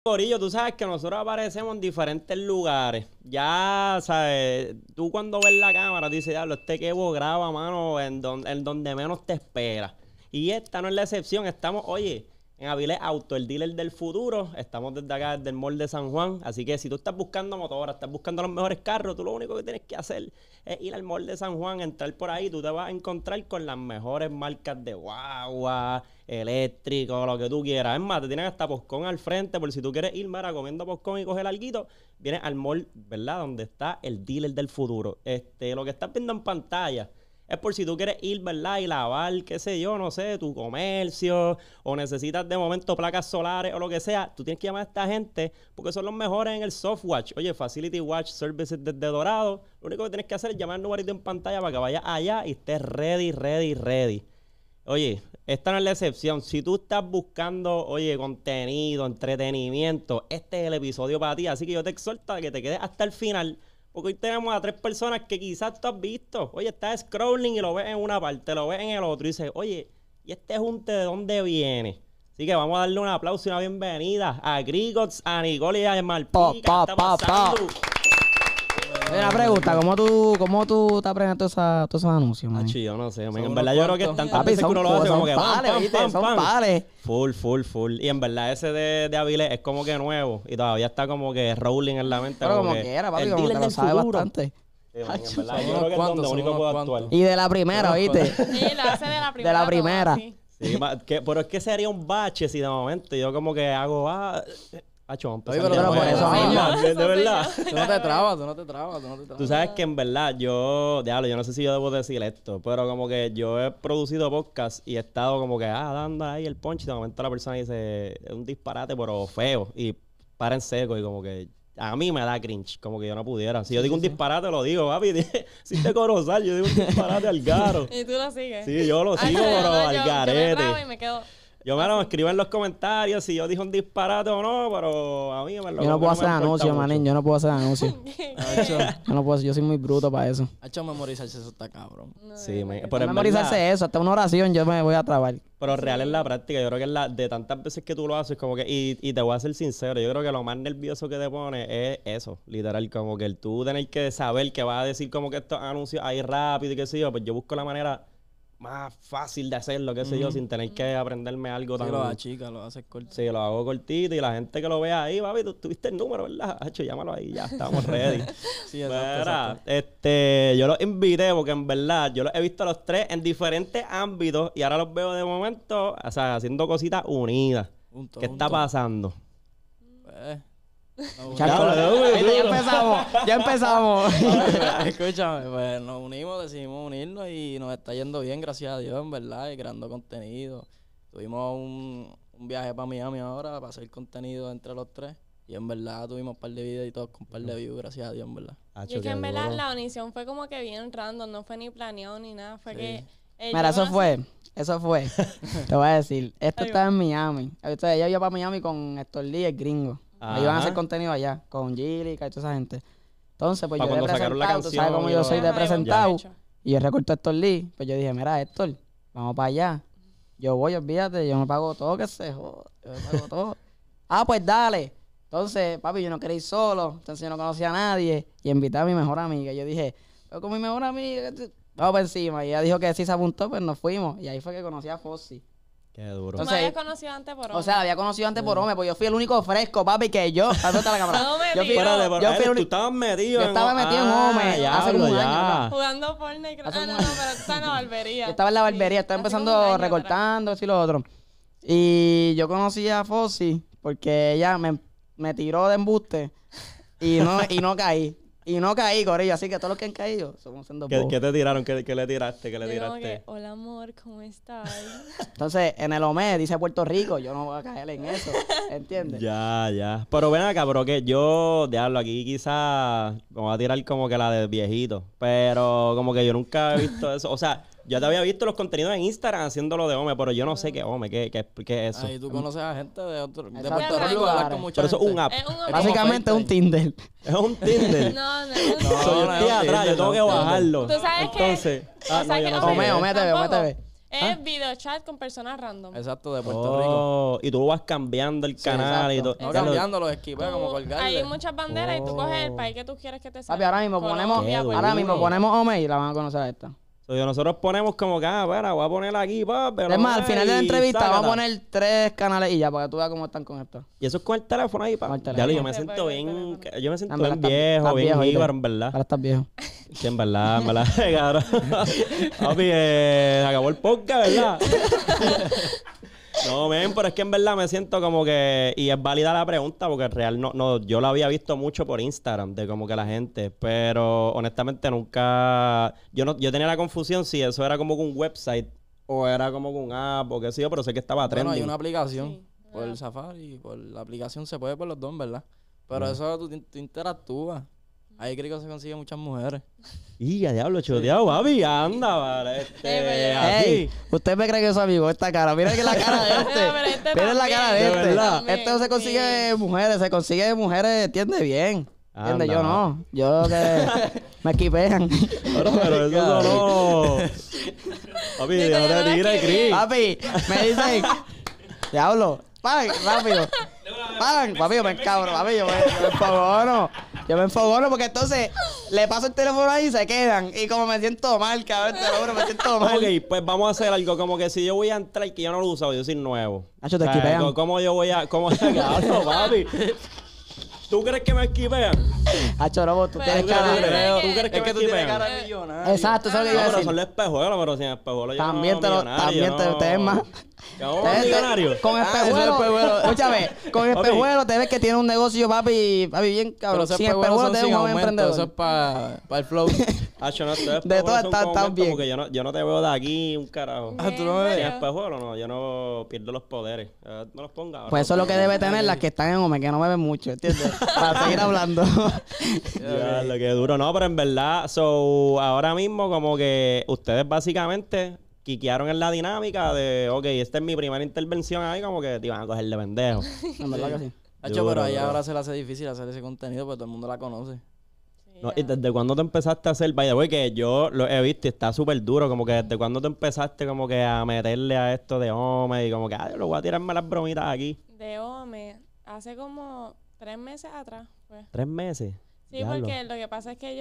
Corillo, tú sabes que nosotros aparecemos en diferentes lugares. Ya, ¿sabes? Tú cuando ves la cámara, tú dices, diablo, este Kevo graba, mano, en donde menos te esperas. Y esta no es la excepción. Estamos, oye, en Avilés Auto, el dealer del futuro. Estamos desde acá, desde el Mall de San Juan. Así que si tú estás buscando motoras, estás buscando los mejores carros, tú lo único que tienes que hacer es ir al Mall de San Juan, entrar por ahí. Tú te vas a encontrar con las mejores marcas de guagua, eléctrico, lo que tú quieras. Es más, te tienen hasta Poscón al frente por si tú quieres ir, mira, comiendo Poscón y coger alguito. Vienes al mall, ¿verdad? Donde está el dealer del futuro. Lo que estás viendo en pantalla es por si tú quieres ir, ¿verdad? Y lavar, qué sé yo, no sé, tu comercio, o necesitas de momento placas solares o lo que sea. Tú tienes que llamar a esta gente porque son los mejores en el softwatch. Oye, Facility Watch Services desde Dorado. Lo único que tienes que hacer es llamar al numerito en pantalla para que vayas allá y estés ready. Oye, esta no es la excepción. Si tú estás buscando, oye, contenido, entretenimiento, este es el episodio para ti. Así que yo te exhorto a que te quedes hasta el final, porque hoy tenemos a 3 personas que quizás tú has visto. Oye, estás scrolling y lo ves en una parte, lo ves en el otro y dices, oye, ¿y este junte de dónde viene? Así que vamos a darle un aplauso y una bienvenida a Grigots, a Nicole y a Malpica. ¿Qué está pasando? Una pregunta, ¿cómo tú te aprendes todos esos anuncios, man? Yo no sé, en verdad yo creo que es tantas veces que uno lo hace como que son pares. Full. Y en verdad ese de Avilés es como que nuevo y todavía está como que rolling en la mente. Pero como quiera, papi, como te lo sabes bastante. Sí, en verdad yo creo que es donde único puedo actuar. Y de la primera, ¿viste? Sí, lo hace de la primera. De la primera. Sí, pero es que sería un bache si de momento yo como que hago... Pero por eso mismo. De verdad. Tú no te trabas. Tú sabes que en verdad yo no sé si yo debo decir esto, pero como que yo he producido podcast y he estado como que dando ahí el punch y de momento la persona dice es un disparate pero feo y para en seco y como que a mí me da cringe, como que yo no pudiera. Si yo digo un disparate lo digo, papi, si te Corozal, yo digo un disparate al garo. ¿Y tú lo sigues? Sí, yo lo sigo, pero al garete. Yo me y me quedo... Yo me lo escribo en los comentarios si yo dije un disparate o no, pero a mí me lo... Yo no puedo hacer anuncios, manín. Yo no puedo hacer anuncios. Yo soy muy bruto para eso. Ha hecho memorizarse eso está cabrón. Sí, pero memorizarse eso, hasta una oración yo me voy a trabar. Pero real en la práctica, yo creo que de tantas veces que tú lo haces, como que... Y te voy a ser sincero, yo creo que lo más nervioso que te pone es eso, literal, como que el tú tener que saber que vas a decir como que estos anuncios ahí rápido y qué sé yo, pues yo busco la manera más fácil de hacerlo, qué sé yo, sin tener que aprenderme algo tan... lo achicas, lo haces corto. Sí, lo hago cortito y la gente que lo vea ahí, papi, tú tuviste el número, ¿verdad? Hacho, llámalo ahí, ya estamos ready. Sí, exacto. Yo los invité porque en verdad yo los he visto a los 3 en diferentes ámbitos y ahora los veo de momento, o sea, haciendo cositas unidas. ¿Qué está pasando? Ya empezamos. Escúchame, pues nos unimos, decidimos unirnos y nos está yendo bien, gracias a Dios, en verdad, y creando contenido. Tuvimos un viaje para Miami ahora para hacer contenido entre los 3 y en verdad tuvimos un par de videos y todos con un par de views, gracias a Dios, en verdad. Y es que en verdad la unición fue como que bien random, no fue ni planeado ni nada, fue que... Mira, eso fue. Te voy a decir, esto estaba en Miami. Entonces, ella iba para Miami con Héctor Lee, el gringo. Ahí iban a hacer contenido allá, con Gillica y toda esa gente. Entonces, pues yo de presentado, tú sabes cómo yo soy de presentado. Y yo recorto a Héctor Lee. Pues yo dije, mira, Héctor, vamos para allá. Yo voy, olvídate, yo me pago todo, que se joda. Yo me pago todo. Pues dale. Entonces, papi, yo no quería ir solo. Entonces yo no conocía a nadie. Y invité a mi mejor amiga. Yo dije, pero con mi mejor amiga, vamos por encima. Y ella dijo que sí se apuntó, pues nos fuimos. Y ahí fue que conocí a Fossi. Qué duro. Entonces, ¿me habías conocido antes por Ome? O sea, había conocido antes por Ome, pues yo fui el único fresco, papi, que yo... ¿Dónde está la cámara? Tú estabas metido en... Yo estaba metido en Ome hace como un año. Jugando Fortnite. No, pero está en la barbería. Yo estaba en la barbería, estaba empezando recortando, esto y lo otro. Y yo conocí a Fossi porque ella me tiró de embuste y no caí. Y no caí, corillo, así que todos los que han caído somos siendo ¿Qué te tiraron? ¿Qué le tiraste? Hola, amor, ¿cómo estás? Entonces, en el OME dice Puerto Rico, yo no voy a caer en eso, ¿entiendes? Ya. Pero ven acá, bro, que yo, diablo, aquí quizás me voy a tirar como que la de viejito. Pero como que yo nunca he visto eso. O sea, yo te había visto los contenidos en Instagram haciéndolo de Ome, pero yo no sé qué Ome, qué es eso. Ahí tú conoces a gente de Puerto Rico, hablar con mucha pero eso es un app. Básicamente es un Tinder. Es un Tinder. No, yo estoy atrás, yo tengo que bajarlo. Tú sabes entonces, que... Ome TV. Es videochat con personas random. Exacto, de Puerto Rico. Y tú vas cambiando el canal y todo. exacto. No Exacto. cambiando los esquipes, como colgarle. Hay muchas banderas y tú coges el país que tú quieres que te salga. Papi, ahora mismo ponemos, Colombia, Puerto ahora mismo Rico. ponemos Ome y la van a conocer a esta. Nosotros ponemos como que, espera, voy a poner aquí, papi. Es más, al final de la entrevista vamos a sácata. poner 3 canales y ya, para que tú veas cómo están con esto. Y eso es con el teléfono ahí, Con pa. el teléfono. Ya lo, yo me Sí, siento con el bien, teléfono. yo me siento En verdad bien viejo, estás bien viejo, ¿viste? jíbaro, en verdad. Ahora estás viejo. Sí, en verdad, cabrón. Papi, se acabó el podcast, ¿verdad? No, men, pero es que en verdad me siento como que... Y es válida la pregunta porque real no, yo la había visto mucho por Instagram de como que la gente, pero honestamente nunca... Yo tenía la confusión si eso era como que un website o era como que un app o qué sé yo, pero sé que estaba Bueno, hay trending. una aplicación. Sí. Por el Safari, por la aplicación se puede por los dos, ¿verdad? Pero eso tú interactúas. Ahí creo que se consiguen muchas mujeres. Y a diablo, choteado, papi, anda, vale. Así. Ey, ¿usted me cree que es su amigo? Esta cara, mira que la cara de este. No, pero este Mira la cara de también, este. verdad. también, Este no se consigue sí. mujeres, entiende bien. Entiende, Anda. yo no. Yo que me equipean. Pero eso sonó. Papi, Yo no todavía te no tires, la Chris. Papi, me dicen, diablo, pan, rápido. Pan, papi, yo me encabro, papi, yo me enfogono. Yo me enfogono porque entonces le paso el teléfono ahí y se quedan. Y como me siento mal, cabrón, te lo juro, me siento mal. Ok, pues vamos a hacer algo como que si yo voy a entrar que yo no lo uso, yo soy nuevo. Nacho, te esquipean. ¿Cómo yo voy a...? ¿Cómo claro, papi? ¿Tú crees que me esquipean? Hacho, lobo, tú Pero tienes yo cara. creo ¿Tú crees que Es que me tú tienes esquipean? cara de millonario. Exacto, eso es lo que No, iba a pero decir. son los espejuelos, pero sin espejuelos yo También no te lo, millonario, también te, no. te ves más. ¿Cómo Te ves- millonario? Con ese es espejuelo, espejuelo. escúchame, con Papi. espejuelo te ves que tiene un negocio, papi, bien Pero cabrón. esos Sin espejuelos espejuelo son te ves sin un joven aumento. Eso es emprendedor. para el flow. Hacho, no, estos De espejuelos todas son están como tan aumento bien. porque yo no te veo de aquí un carajo. Ah, tú no me ¿En Sin ves. serio? espejuelos, no, yo no pierdo los poderes. No los ponga. ahora. Pues eso es lo que debe tener las que están en Ome, que no me ven mucho, ¿entiendes? Para seguir hablando. Ya, lo que duro. No, pero en verdad, ahora mismo como que ustedes básicamente quiquearon en la dinámica de, ok, esta es mi primera intervención ahí, como que te iban a coger de pendejo. En verdad que sí. Hacho, Duro, pero ahí duro. ahora se le hace difícil hacer ese contenido porque todo el mundo la conoce. Sí, No, ya. ¿y desde cuándo te empezaste a hacer? By the way, que yo lo he visto y está súper duro, como que desde cuándo te empezaste como que a meterle a esto de hombre y como que, lo voy a tirarme las bromitas aquí. De Ome, hace como 3 meses atrás, pues. 3 meses. Sí, Diablo. porque lo que pasa es que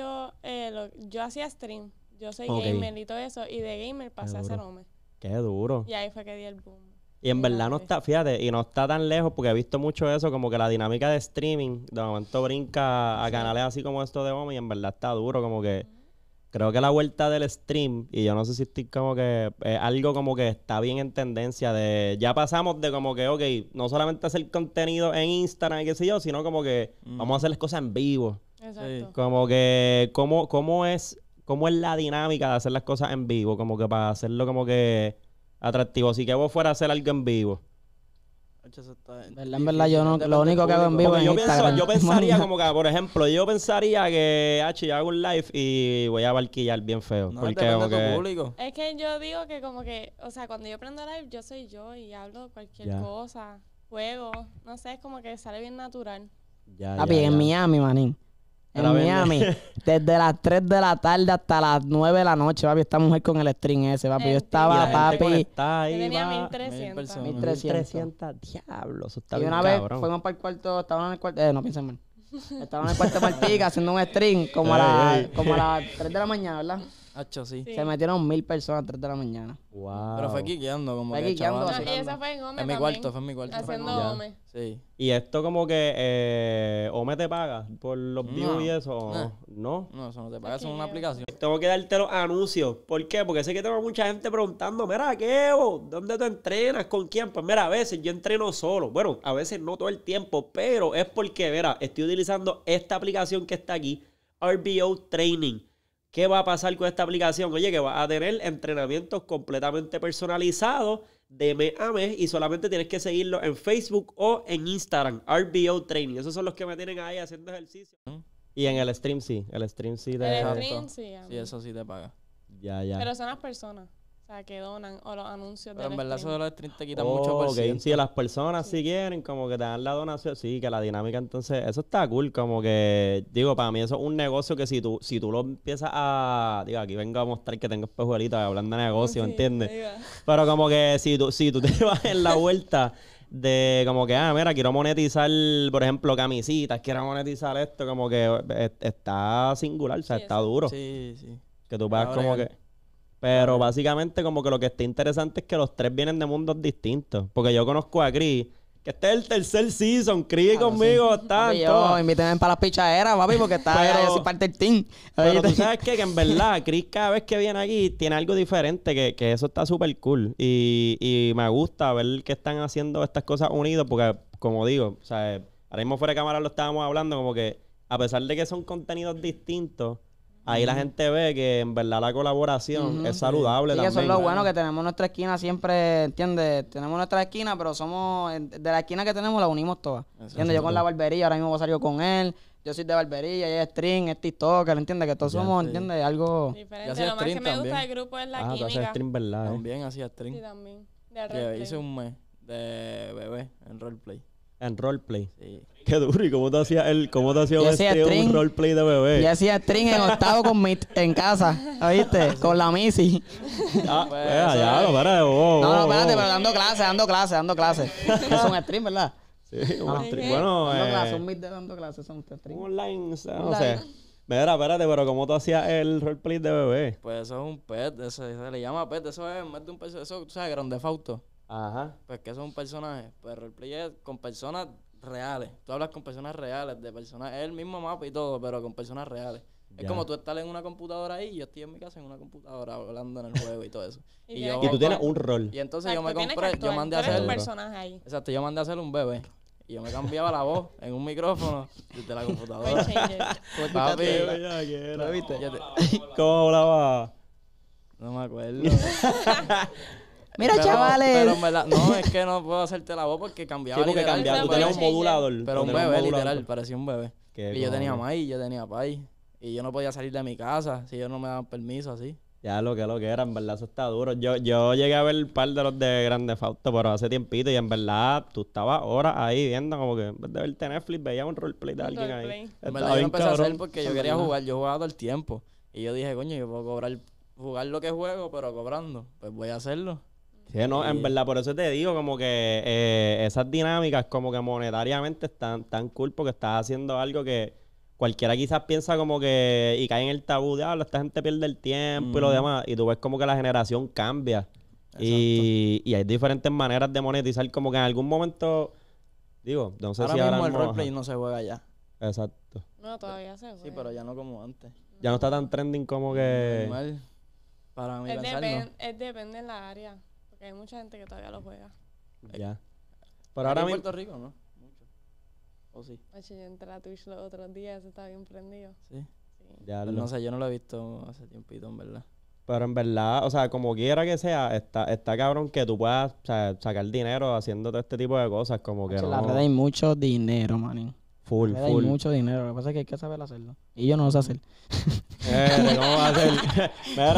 yo hacía stream. Yo soy Ok. gamer y todo eso. Y de gamer pasé a duro. ser Ome. Qué duro. Y ahí fue que di el boom. Y en verdad no Grande. está, fíjate, y no está tan lejos porque he visto mucho eso, como que la dinámica de streaming, de momento brinca a canales así como esto de hombre y en verdad está duro, como que creo que la vuelta del stream, y yo no sé si estoy como que, algo como que está bien en tendencia de, ya pasamos de como que, ok, no solamente hacer contenido en Instagram y qué sé yo, sino como que vamos a hacer las cosas en vivo. Exacto. Como que, ¿cómo es la dinámica de hacer las cosas en vivo? Como que para hacerlo como que atractivo. Si que vos fuera a hacer algo en vivo. Hacho, eso está En verdad, yo no, depende lo del único que hago en público. vivo Porque es Instagram. yo pensaría como que, por ejemplo, yo pensaría que, yo hago un live y voy a barquillar bien feo. No, porque depende como de tu que... público. Es que yo digo que como que, o sea, cuando yo prendo live, yo soy yo y hablo cualquier Ya. cosa, juego, no sé, es como que sale bien natural. Ya, Papi, ya, en ya. Miami, manín. Ahora En vende. Miami, desde las 3 de la tarde hasta las 9 de la noche, papi, esta mujer con el stream ese, papi. Yo Y Y estaba, la gente papi, conectada ahí, Yo tenía va. 1300. personas. 1300. Diablo, eso está Y bien una vez cabrón. fuimos para el cuarto, estaban en el cuarto, no piensen mal. Estaban en el cuarto de Martica haciendo un stream como a Ey. las 3 de la mañana, ¿verdad? Hacho, sí. Sí. Se metieron 1000 personas a 3 de la mañana. Wow. Pero fue quiqueando, como Fue que quiqueando, No, chaval. y esa fue en Ome En mi también, cuarto, fue en mi cuarto. haciendo Ya. Ome. Sí. Y esto como que, Ome te paga por los views No. y eso, ¿o No. ¿no? No, eso no te paga, eso es Aquí una yo. aplicación. Tengo que darte los anuncios. ¿Por qué? Porque sé que tengo mucha gente preguntando, mira, ¿qué, Evo? ¿Dónde tú entrenas? ¿Con quién? Pues mira, a veces yo entreno solo. Bueno, a veces no todo el tiempo, pero es porque, mira, estoy utilizando esta aplicación que está aquí, RBO Training. ¿Qué va a pasar con esta aplicación? Oye, que vas a tener entrenamientos completamente personalizados de mes a mes y solamente tienes que seguirlo en Facebook o en Instagram, RBO Training. Esos son los que me tienen ahí haciendo ejercicio. Y en el stream sí, de... El Exacto. stream, sí, Sí, eso sí te paga. Ya, ya. pero son las personas. O sea, que donan o los anuncios Pero del en verdad eso stream. de los streams te quitan mucho por Ok, ciento. si las personas si quieren, como que te dan la donación, sí, que la dinámica, entonces, eso está cool, como que, digo, para mí eso es un negocio que si tú lo empiezas digo, aquí vengo a mostrar que tengo espejuelitos hablando de negocio, Sí, ¿entiendes? ahí va. Pero como que si tú te vas en la vuelta de como que, mira, quiero monetizar, por ejemplo, camisitas, quiero monetizar esto, como que está singular, o sea, Sí, está eso. duro. Sí, sí. Que tú vas Ahora como ya- que... Pero básicamente como que lo que está interesante es que los tres vienen de mundos distintos. Porque yo conozco a Chris, que este es el tercer season. Chris conmigo está Papi, en todas. invíteme para las pichaderas, papi, porque está Pero- yo soy parte del team. Pero tú ¿Oíste? sabes qué? Que en verdad Chris cada vez que viene aquí tiene algo diferente, que eso está súper cool. Y me gusta ver que están haciendo estas cosas unidos porque, como digo, o sea, ahora mismo fuera de cámara lo estábamos hablando, como que a pesar de que son contenidos distintos, ahí la gente ve que en verdad la colaboración es saludable Sí, que eso también. es lo bueno, que tenemos nuestra esquina siempre, ¿entiendes? Tenemos nuestra esquina, pero de la esquina que tenemos la unimos todas. ¿Entiendes? Yo con la barbería, ahora mismo voy a salir con él. Yo soy de barbería, ella es stream, es TikToker, ¿entiendes? Que todos Ya, somos, sí. ¿entiendes? Algo... Yo Diferente. hacía Lo más que stream me gusta también. del grupo es la Tú haces química. stream, ¿verdad? También hacía stream. Sí, también. De Que roleplay. hice un mes de bebé en roleplay. En roleplay. Sí. Qué duro. ¿Y cómo te hacías Yo un hacía stream, un stream. roleplay de bebé? Y hacía stream en octavo con en casa, ¿oíste? Con la Missy. Ah, Pues, ya, lo para. Oh, No, no, oh, espérate, oh. pero dando clases. Es un stream, ¿verdad? Sí, un Ah. stream. Bueno, Dando clases, un meet de dando clases, son un un stream. online, o sea, no Online. sé. Mira, espérate, pero ¿cómo tú hacías el roleplay de bebé? Pues eso es un pet, se le llama pet, eso es en vez de un personaje, eso, tú sabes, Grand Theft Auto. Ajá. Pues que eso es un personaje. Pues roleplay es con personas reales. Tú hablas con personas reales, de personas, es el mismo mapa y todo, pero con personas reales. Ya. Es como tú estás en una computadora ahí y yo estoy en mi casa en una computadora hablando en el juego y todo eso. Y yo, Y tú tienes un rol. y entonces yo Exacto, me tienes que compré, yo actuar. mandé Tú a eres hacer, un Claro. personaje ahí. exacto, yo mandé a hacer un bebé. Y yo me cambiaba la voz en un micrófono desde la Voice computadora. changer. Papi, ¿Lo viste? ¿Cómo hablaba? No me acuerdo. Mira, Pero chavales. en verdad, no, es que no puedo hacerte la voz porque Sí, cambiaba porque literal. cambiaba. Tú Voice tenías un changer. modulador. Pero Tú un tenías bebé, modulador. literal, parecía un bebé. Qué Y yo tenía cojones. maíz, yo tenía país. Y yo no podía salir de mi casa si ellos no me daban permiso así. Ya lo que era, en verdad, eso está duro. Yo llegué a ver un par de los de Grand Theft Auto, pero hace tiempito, y en verdad, tú estabas horas ahí viendo como que en vez de verte Netflix, veías un roleplay de Un alguien roleplay. ahí. En Estaba verdad yo lo bien empecé a hacer cabrón. porque yo quería jugar, yo jugaba todo el tiempo. Y yo dije, coño, yo puedo jugar lo que juego, pero cobrando. Pues voy a hacerlo. Sí, no, en verdad, por eso te digo, como que esas dinámicas como que monetariamente están tan cool porque estás haciendo algo que cualquiera quizás piensa como que y cae en el tabú de, esta gente pierde el tiempo y lo demás, y tú ves como que la generación cambia. Y hay diferentes maneras de monetizar, como que en algún momento, digo, no sé Ahora si mismo ahora el mismo, roleplay ajá. no se juega ya. Exacto. No, todavía se juega. Sí, pero ya no como antes. Ya no está tan trending como que... Normal. Para mí Es pensar, no. depende de la área. Porque hay mucha gente que todavía lo juega. Ya. Pero Aquí ahora en mismo... Puerto Rico, ¿no? Mucho. ¿O sí? Oye, yo entré a Twitch los otros días, eso está bien prendido. Sí. Sí. Ya Pues lo- no sé, yo no lo he visto hace tiempito, en verdad. Pero en verdad, o sea, como quiera que sea, está cabrón que tú puedas, o sea, sacar dinero haciendo todo este tipo de cosas, como que En no... la red hay mucho dinero, manín. Full, En la red full. hay mucho dinero. Lo que pasa es que hay que saber hacerlo. Y yo no lo sé hacer. ¿Cómo va a ser? Mira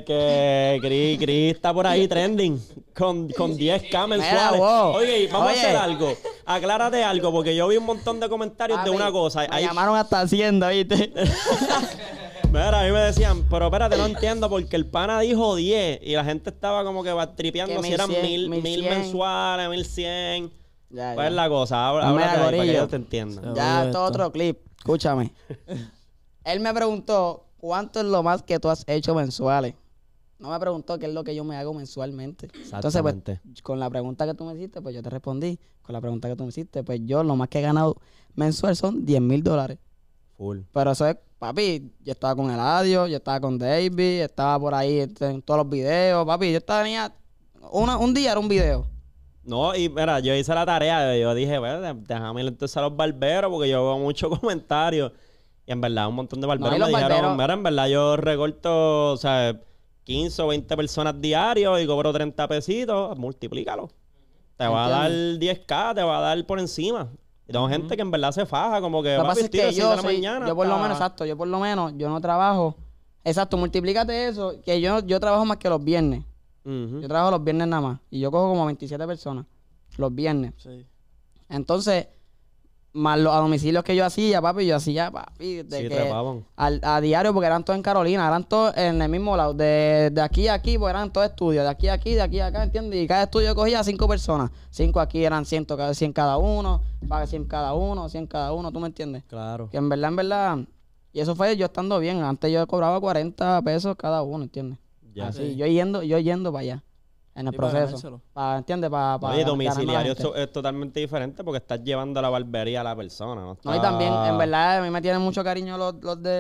que Chris está por ahí trending con 10K mensuales. wow. Oye, vamos Oye. a hacer algo. Aclárate algo, porque yo vi un montón de comentarios de Papi, una cosa. Me Hay- llamaron hasta Hacienda, ¿viste? Mira, a mí me decían, pero espérate, no entiendo, porque el pana dijo 10 y la gente estaba como que tripeando Que si eran 1100, 1000 1100. mensuales, 1100. Ya, ¿Cuál es ya. la cosa? Pues Háblate mira, ahí para que gorillo. ellos te entiendan. Ya, Oye, esto es otro clip. Escúchame. Él me preguntó, ¿cuánto es lo más que tú has hecho mensuales? No me preguntó qué es lo que yo me hago mensualmente. Entonces, pues, Exactamente. con la pregunta que tú me hiciste, pues yo te respondí. Con la pregunta que tú me hiciste, pues yo lo más que he ganado mensual son $10,000. Full. Pero eso es, papi, yo estaba con Eladio, yo estaba con David, estaba por ahí en todos los videos, papi. Yo tenía, un día era un video. No, y mira, yo hice la tarea. Yo dije, bueno, déjame ir entonces a los barberos porque yo veo muchos comentarios. Y en verdad, un montón de barberos y me los dijeron, barberos- mira, en verdad yo recorto, o sea, 15 o 20 personas diarios y cobro 30 pesitos, multiplícalo. Te va a dar 10K, te va a dar por encima. Y tengo gente que en verdad se faja, como que Lo que papi, pasa es estoy de que 6 de yo la soy, mañana yo por lo hasta- menos, exacto, yo por lo menos, yo no trabajo. Exacto, multiplícate eso, que yo trabajo más que los viernes. Ujú. Yo trabajo los viernes nada más. Y yo cojo como 27 personas los viernes. Sí. Entonces, más los a domicilios que yo hacía, papi, de Sí, que trepaban. a diario, porque eran todos en Carolina, eran todos en el mismo lado, de aquí a aquí, pues eran todos estudios, de aquí a aquí, de aquí a acá, ¿entiendes? Y cada estudio cogía 5 personas, 5 aquí eran 100 cada uno, paga 100 cada uno, 100 cada uno, ¿tú me entiendes? Claro. Que en verdad, y eso fue yo estando bien, antes yo cobraba 40 pesos cada uno, ¿entiendes? Ya. Así, Sí. yo yendo para allá, en el Sí, para proceso, ganárselo. ¿entiendes? Para Oye, domiciliario es totalmente diferente porque estás llevando a la barbería a la persona, ¿no? No, y también, en verdad, a mí me tienen mucho cariño los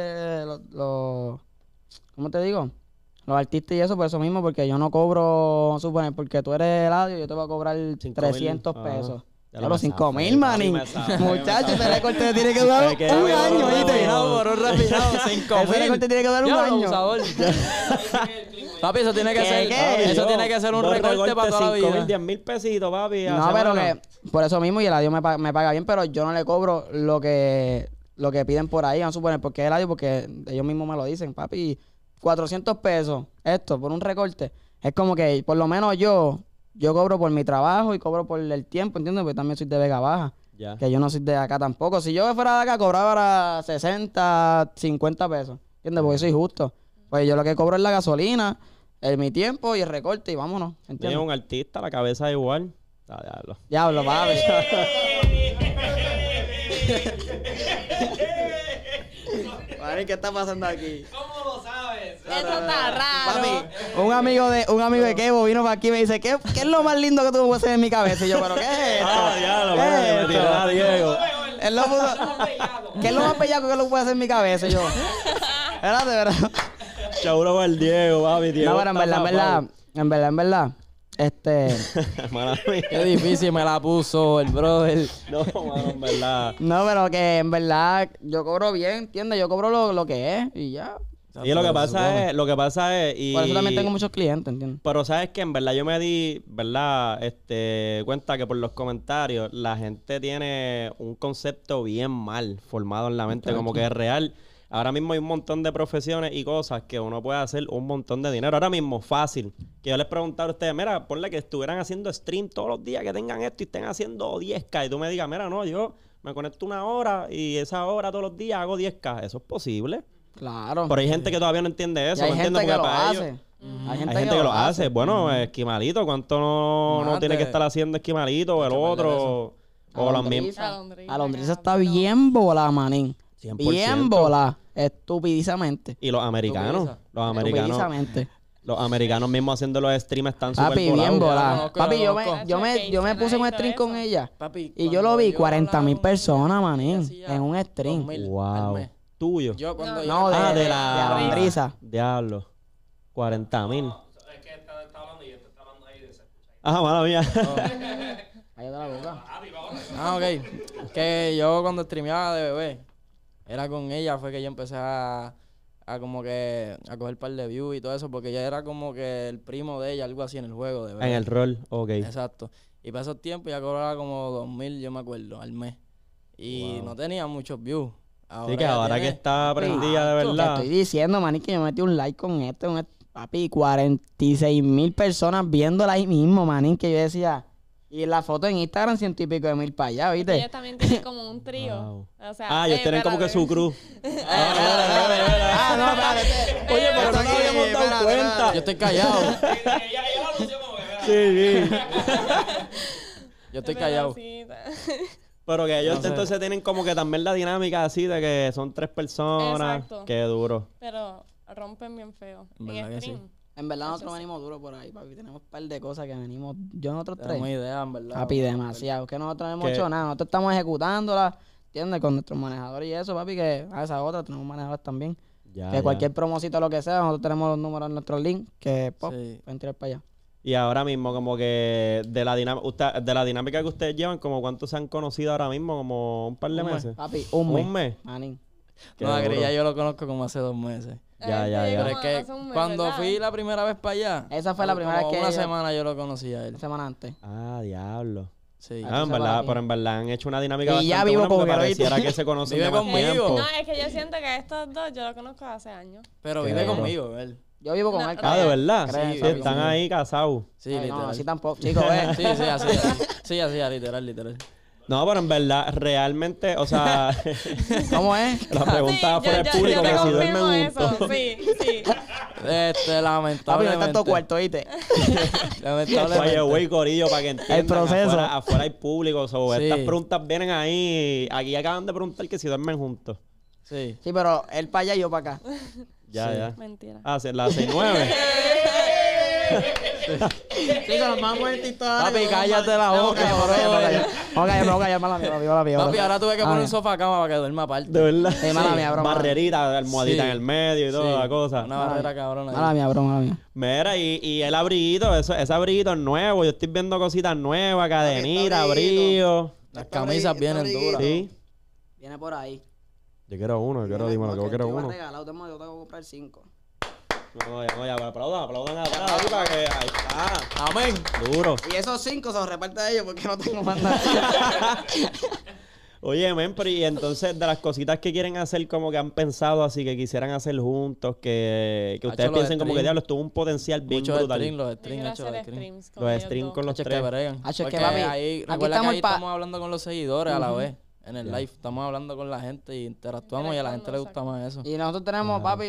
¿cómo te digo? Los artistas y eso, por eso mismo, porque yo no cobro, suponer, porque tú eres Eladio, yo te voy a cobrar 5.000, 300 ajá. pesos. Ya Ya lo los me 5.000, zafé, manín. papi, me zafé, Muchachos, me ese zafé. recorte te tiene que durar Es que un yo- año, ¿viste? Rapinado, por un rapinado, 5 Ese recorte tiene que durar un Diablo, año. abusador. Papi, eso tiene que ¿Qué, ser, qué? eso tiene que ser un Dos recorte para toda la 5.000, vida. 10.000 pesitos, papi. a No, pero semana. que por eso mismo y Eladio me paga bien, pero yo no le cobro lo que piden por ahí, vamos a suponer, porque Eladio, porque ellos mismos me lo dicen, papi, 400 pesos, esto, por un recorte. Es como que, por lo menos yo cobro por mi trabajo y cobro por el tiempo, ¿entiendes? Porque también soy de Vega Baja, Ya. que yo no soy de acá tampoco. Si yo fuera de acá, cobraba 60, 50 pesos, ¿entiendes? Porque soy justo. Pues yo lo que cobro es la gasolina, mi tiempo y el recorte y vámonos, Tiene ¿entiendes? un artista, la cabeza igual. Ah, diablo. Diablo, papi. Mari, ¿qué está pasando aquí? Eso está raro. Papi, un amigo de Kevo vino para aquí y me dice, ¿qué es lo más lindo que tú puedes hacer en mi cabeza? Y yo, ¿pero qué es esto? Ah, diablo, ¿Qué es papi, me esto? tiró a Diego. Él lo puso- ¿Qué es lo más bellaco que lo puede hacer en mi cabeza? Y yo, espérate, ¿verdad? Chauro con el Diego, papi. Diego No, pero en verdad, Mala mía. Qué difícil me la puso el brother. No, mano, en verdad. no, pero que en verdad yo cobro bien, ¿entiendes? Yo cobro lo que es y ya. Y lo que pasa es, y... Por eso también tengo muchos clientes, ¿entiendes? Pero sabes que en verdad yo me di, ¿verdad? Cuenta que por los comentarios la gente tiene un concepto bien mal formado en la mente, como que es real. Ahora mismo hay un montón de profesiones y cosas que uno puede hacer un montón de dinero. Ahora mismo, fácil. Que yo les preguntara a ustedes, mira, ponle que estuvieran haciendo stream todos los días, que tengan esto y estén haciendo 10K. Y tú me digas, mira, no, yo me conecto una hora y esa hora todos los días hago 10K. ¿Eso es posible? Claro. Pero hay gente que todavía no entiende Y eso, hay ¿me gente entiendes? que Porque lo para hace. ellos... Hay Hay gente que lo hace. Bueno, Esquimalito, ¿cuánto no Mate. tiene que estar haciendo Esquimalito o el otro? O las mismas. Alondriza está bien volada, manín. 100%. Bien volada. Estupidizamente. Y los americanos. Estupidizamente. Los americanos mismos haciendo los streams están súper Papi, volados. bien Ya volada. lo conozco, Papi, ya yo lo me, conozco. yo me, yo me puse un stream con ella. Papi, Y yo cuando lo vi, yo 40,000 hablaba con personas, ella, manín. hacía En un stream. 2,000 al Wow. mes. Tuyo. Yo cuando No, yo... No, de, de de la- Alondriza. Diablo. 40,000. Ah, mala mía. Cállate la boca. Ah, ok. Que yo cuando streameaba de bebé, era con ella, fue que yo empecé a como que a coger par de views y todo eso, porque ella era como que el primo de ella, algo así en el juego de bebé. En el rol, ok. Exacto. Y para esos tiempos ya cobraba como 2,000, yo me acuerdo, al mes. Y Wow. no tenía muchos views. Así que ya ahora que tiene- está prendida de Te verdad. estoy diciendo, manín, que yo metí un like con esto. Papi, 46,000 personas viéndola ahí mismo, manín, que yo decía. Y la foto en Instagram, 100 y pico de mil para allá, ¿viste? Ellos también tienen como un trío. Wow. O sea, Ah, ellos tienen como que su cruz. Ah, no, espérate. Oye, pero no nos habíamos dado espérate, cuenta. Yo estoy callado. Sí, sí. Yo estoy callado. Pero que ellos No sé. entonces tienen como que también la dinámica así de que son 3 personas. Exacto. Qué duro. Pero rompen bien feo. En verdad que stream. En verdad nosotros venimos duro por ahí, papi. Tenemos un par de cosas que venimos. Yo nosotros tres. Tenemos ideas, en verdad. Papi, demasiado. Que nosotros no hemos Que- hecho nada. Nosotros estamos ejecutándolas, ¿entiendes? Con nuestros manejadores y eso, papi, que a esa otra tenemos manejadores también. Ya, Que ya. cualquier promocito o lo que sea, nosotros tenemos los números en nuestro link, que pop, Sí. pueden tirar para allá. Y ahora mismo, como que de la dinámica que ustedes llevan, como cuántos se han conocido ahora mismo, como un par de Un mes. meses. Papi, un mes. ¿Un mes? Manín. Qué No, duro. Agri, ya yo lo conozco como hace 2 meses. Ya, ya, ya. Pero es que cuando fui la primera vez para allá, Esa fue la primera como vez que una yo- semana yo lo conocí a él. Una semana antes. Ah, diablo. Sí. Ah, Ah, en se verdad, va pero en verdad han hecho una dinámica Y bastante ya vivo buena porque con Guerrero, pareciera que se conocen Vive de más conmigo. tiempo. No, es que yo siento que estos dos yo los conozco hace años. Pero Qué vive duro. conmigo, él. Yo vivo con No. él. Ah, ¿de verdad? Creen, Sí, papi, están sí. ahí casados. Sí, Ay, literal. no, así tampoco. Chicos, Sí, sí, así. Sí, así, literal. No, pero en verdad, realmente, o sea, ¿Cómo es? la pregunta Sí, fuera del público, yo te que si confirmo duermen eso. juntos. Sí, sí. Papi, no está Lamentablemente. en tu cuarto, ¿oíste? Lamentablemente. Oye, güey, corillo, para que entiendan, proceso. afuera hay público. So, Sí. Estas preguntas vienen ahí. Aquí acaban de preguntar que si duermen juntos. Sí. Sí, pero él para allá y yo para acá. Ya, Sí. ya. Mentira. Ah, la 6-9. Chicos, nos vamos a poner TikTok. Papi, cállate la boca, bro. Vamos a callar, mala mía. Papi, ahora tuve que poner un mía. sofá cama para que duerma aparte. De verdad. Sí, mala mía, bro. Barrerita, almohadita Sí. en el medio y toda Sí, la cosa. Una barrera cabrona. ahí. Mala mía. Mira, y el abriguito, ese abriguito es nuevo. Yo estoy viendo cositas nuevas, cadenita, Está abrigo. Las camisas vienen duras. Sí. Viene por ahí. Yo quiero uno, dímelo, que yo quiero uno. Regalado, yo tengo que comprar 5. No, ya, aplaudan atrás ahí para que. Ahí está. Amén. Duro. Y esos 5 se los reparte a ellos porque no tengo más nada. Oye, men, pero y entonces de las cositas que quieren hacer, como que han pensado así, que quisieran hacer juntos, que ustedes los piensen como que streams. diablo, estuvo un potencial bien Muchos brutal. streams, los Yo streams, quiero hechos hacer de streams. streams con Los ellos streams dos. con los Hacho, tres. que bregan. Hacho, es que, Porque papi, ahí, aquí recuerda que estamos ahí pa- estamos hablando con los seguidores a la vez. En el live estamos hablando con la gente y interactuamos y a la gente le gusta más eso. Y nosotros tenemos, papi,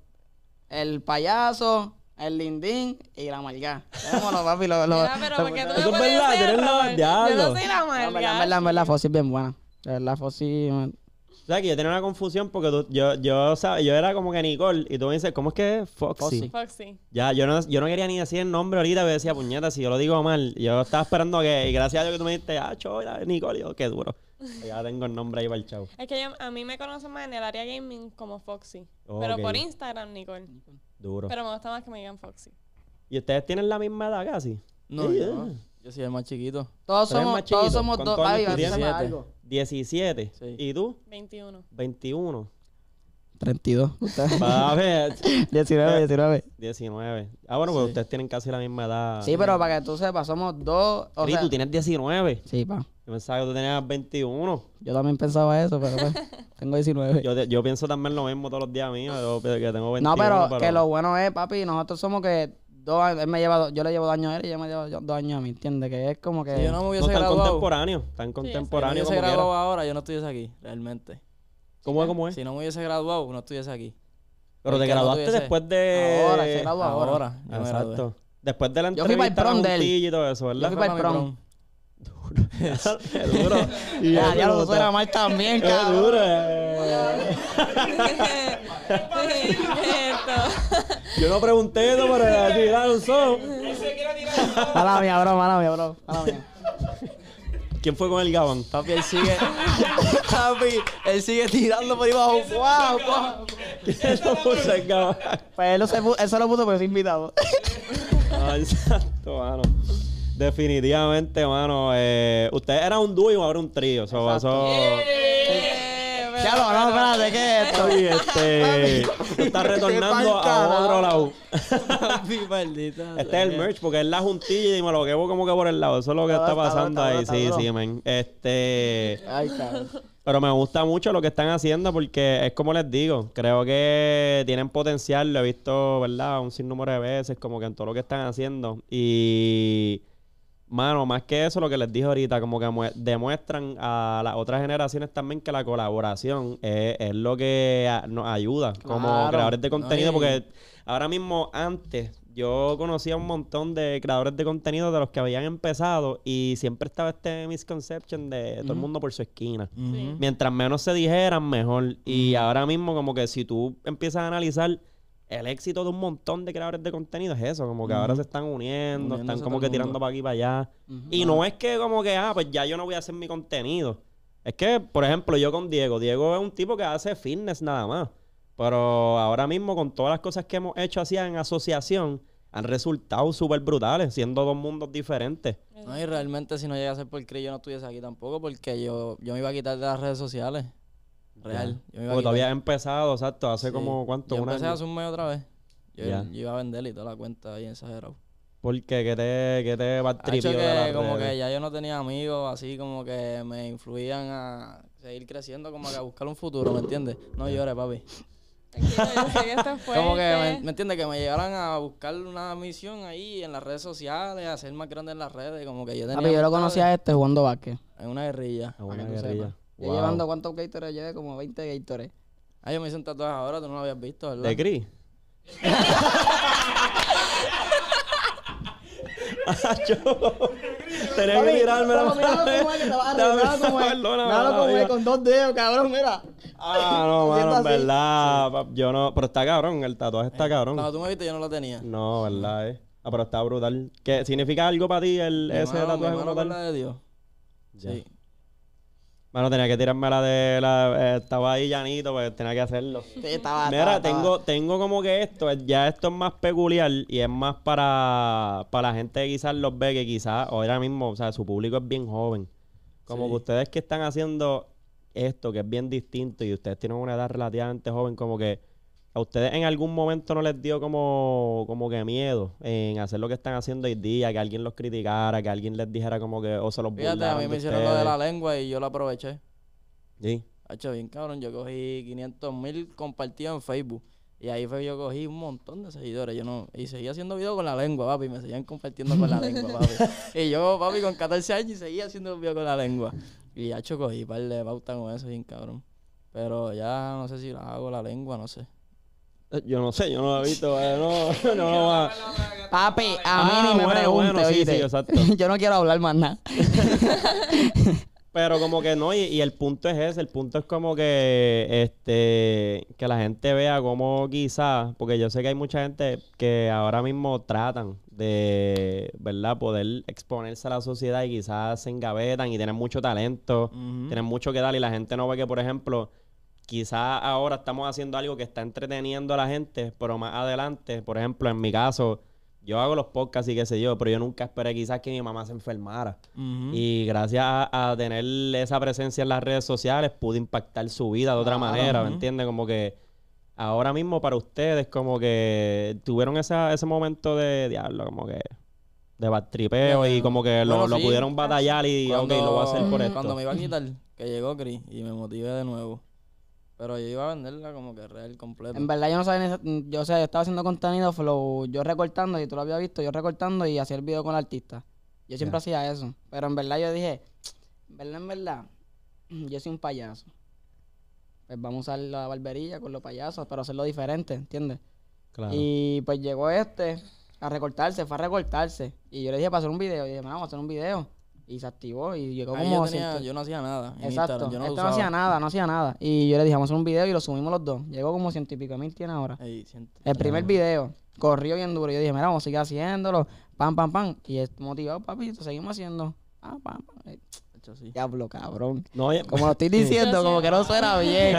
el payaso, el lindín y la malga. Tenemos los, papi, los... Mira, pero porque tú Eso me es pones verdad, ese tienes la- rol. diablo. Yo no soy la En verdad, Fossi es bien buena. De verdad, Fossi... O sea, que yo tenía una confusión porque yo era como que Nicole y tú me dices, ¿cómo es que es Foxy? Foxy. Foxy. Ya, yo no quería ni decir el nombre ahorita, pero decía, puñeta, si yo lo digo mal. Yo estaba esperando que, y gracias a Dios que tú me dijiste, chola, Nicole, y yo, qué duro. Ya tengo el nombre ahí para el chavo. Es que a mí me conocen más en el área gaming como Foxy. Ok. Pero por Instagram, Nicole. Duro. Pero me gusta más que me digan Foxy. ¿Y ustedes tienen la misma edad casi? No, Sí, yo soy el más chiquito. Todos Tú eres más chiquito. somos dos... ¿Cuántos años Papi, tú así se llama 17? algo. 17. Sí. ¿Y tú? 21. 21. 32. Va a ver. 19. 19. Ah, bueno, pues Sí. ustedes tienen casi la misma edad. Sí, pero para que tú sepas, somos dos... O Cris, sea, tú tienes 19. sí, pa. Yo pensaba que tú tenías 21. Yo también pensaba eso, pero pues, tengo 19. Yo pienso también lo mismo todos los días míos. Yo que tengo 21. No, pero que lo bueno es, papi, nosotros somos que 2 años, él me lleva, yo le llevo 2 años a él y ella me lleva 2 años a mí, ¿entiendes? Que es como que... Si yo no me No, hubiese están graduado, contemporáneos. Están si no me contemporáneos hubiese como graduado quiera. ahora, yo no estuviese aquí, realmente. ¿Cómo es? Si no me hubiese graduado, no estuviese aquí. Pero Es te que no graduaste tuviese- después de... Ahora, se graduó ahora. Ahora, yo me gradué. Exacto. Después de la Yo fui para el entrevista, prom la de él. juntilla y todo eso, ¿verdad? Yo fui para el mi prom. Qué duro. Y Ya, eso ya lo no suena está- mal también, Qué cabrón. duro. Esto. Yo no pregunté eso, pero tiraron son. Mala mía, bro, mala mía. ¿Quién fue con el Gabán? Papi, él sigue. Papi, él sigue tirando por ahí abajo. ¡Wow! ¿Quién lo puso el Gabán? Pues él se lo puso porque soy invitado. Ay, exacto, mano. Definitivamente, mano. Ustedes eran un dúo y ahora un trío. Eso, Ya lo, no, espérate, ¿qué es esto? Oye, tú estás retornando a otro lado. Papi, maldita. Este es el merch, porque es la juntilla y me lo quedo como que por el lado. Eso es lo que Está está duro, pasando está ahí. duro, Sí, está sí, duro. men. Ay, cabrón. Pero me gusta mucho lo que están haciendo porque es como les digo, creo que tienen potencial, lo he visto, ¿verdad? Un sinnúmero de veces, como que en todo lo que están haciendo. Y, mano, más que eso, lo que les dije ahorita, como que demuestran a las otras generaciones también que la colaboración es lo que nos ayuda como Claro. creadores de contenido, No, y- porque ahora mismo, antes, yo conocía un montón de creadores de contenido de los que habían empezado y siempre estaba este misconception de todo el mundo por su esquina. Ujú. Mientras menos se dijeran, mejor. Y ahora mismo, como que si tú empiezas a analizar el éxito de un montón de creadores de contenido, es eso. Como que ahora se están uniendo, Uniéndose están como todo que el mundo. tirando para aquí y para allá. Y no es que como que, pues ya yo no voy a hacer mi contenido. Es que, por ejemplo, yo con Diego. Diego es un tipo que hace fitness nada más. Pero ahora mismo, con todas las cosas que hemos hecho así en asociación, han resultado súper brutales, siendo dos mundos diferentes. No, y realmente si no llega a ser por Cris, yo no estuviese aquí tampoco, porque yo me iba a quitar de las redes sociales. Real. Yo me iba a Porque tú quitar. habías empezado, exacto, hace Sí. como, ¿cuánto? Yo Un empecé año. hace un mes otra vez. Yo, Ya. yo iba a vender y toda la cuenta ahí exagerado. ¿Por qué? ¿Qué te va Ha hecho tripió de que las como redes? que ya yo no tenía amigos así como que me influían a seguir creciendo, como que a buscar un futuro, ¿me entiendes? No llores, papi. Tranquilo, yo sé que esto es fuerte. Como que, ¿me entiendes? Que me llegaran a buscar una misión ahí en las redes sociales, a ser más grande en las redes, como que yo tenía... Papi, yo lo conocí a este jugando básquet. En una guerrilla. A una Para que tú guerrilla. sepas. Yo Wow. llevando cuántos Gatorades llevé, como 20 Gatorades. Ah, yo me hice un tatuaje ahora, tú no lo habías visto, ¿verdad? ¿De Cris? Tenía que tirármelo. Míralo como es, que te vas a reír, míralo como es. Míralo como es, con 2 dedos, cabrón, mira. Ah, no, Haciendo mano, en así. verdad. Yo no. Pero está cabrón, el tatuaje está cabrón. Cuando tú me viste yo no lo tenía. No, verdad, Ah, pero está brutal. ¿Qué significa algo para ti ese Mi tatuaje mano como con tal? la de Dios. Ya. Sí. Mano, tenía que tirarme la de la. Estaba ahí llanito, pues tenía que hacerlo. Sí, estaba. Mira, tengo como que esto es más peculiar y es más para la gente que quizás los ve, que quizás ahora mismo, o sea, su público es bien joven. Como Sí. que ustedes que están haciendo esto, que es bien distinto y ustedes tienen una edad relativamente joven, como que a ustedes en algún momento no les dio como que miedo en hacer lo que están haciendo hoy día, que alguien los criticara, que alguien les dijera como que o se los Fíjate, a burlaran mí de me hicieron lo de la ustedes. lengua y yo lo aproveché. Sí. Hacho, bien cabrón, yo cogí 500,000 compartidos en Facebook. Y ahí fue que yo cogí un montón de seguidores. Y seguía haciendo videos con la lengua, papi. Me seguían compartiendo con la lengua, papi. Y yo, papi, con 14 años y seguía haciendo videos con la lengua. Y hacho, cogí un par de pautas con eso, bien cabrón. Pero ya no sé si la hago la lengua, no sé. Yo no sé, yo no lo he visto, no lo va. Papi, a mí ni me bueno, pregunte, bueno, sí, ¿oíste? sí, exacto. Yo no quiero hablar más nada. Pero como que no, y el punto es ese, el punto es como que que la gente vea como quizás, porque yo sé que hay mucha gente que ahora mismo tratan de, ¿verdad?, poder exponerse a la sociedad y quizás se engavetan y tienen mucho talento, tienen mucho que dar y la gente no ve que, por ejemplo, quizás ahora estamos haciendo algo que está entreteniendo a la gente, pero más adelante, por ejemplo, en mi caso, yo hago los podcasts y qué sé yo, pero yo nunca esperé quizás que mi mamá se enfermara. Y gracias a tener esa presencia en las redes sociales, pude impactar su vida de otra manera, ¿me entiendes? Como que ahora mismo para ustedes, como que tuvieron ese momento de diablo, como que de bad tripeo y como que Bueno, lo sí. pudieron batallar y ok, lo voy a hacer por esto. Cuando me iba a quitar, que llegó Chris y me motivé de nuevo. Pero yo iba a venderla como que real completo. En verdad yo no sabía, yo estaba haciendo contenido flow, yo recortando, y tú lo habías visto, yo recortando y hacía el video con el artista. Yo siempre hacía eso. Pero en verdad yo dije, en verdad, yo soy un payaso. Pues vamos a usar la barbería con los payasos, pero hacerlo diferente, ¿entiendes? Claro. Y pues llegó fue a recortarse. Y yo le dije para hacer un video, y dije, vamos a hacer un video. Y se activó y llegó Ahí como... yo no hacía nada en Exacto, Instagram, yo no lo este no usaba. hacía nada. Y yo le dije, vamos a hacer un video y lo subimos los dos. Llegó como 100 y pico mil tiene ahora. Ey, siento. El primer video corrió bien duro. Yo dije, mira, vamos a seguir haciéndolo. Pam, pam, pam. Y es motivado, papi, lo seguimos haciendo. Pam, pam, pam. Hacho, sí. Diablo, cabrón. No, oye, Como lo estoy diciendo, como que no suena bien.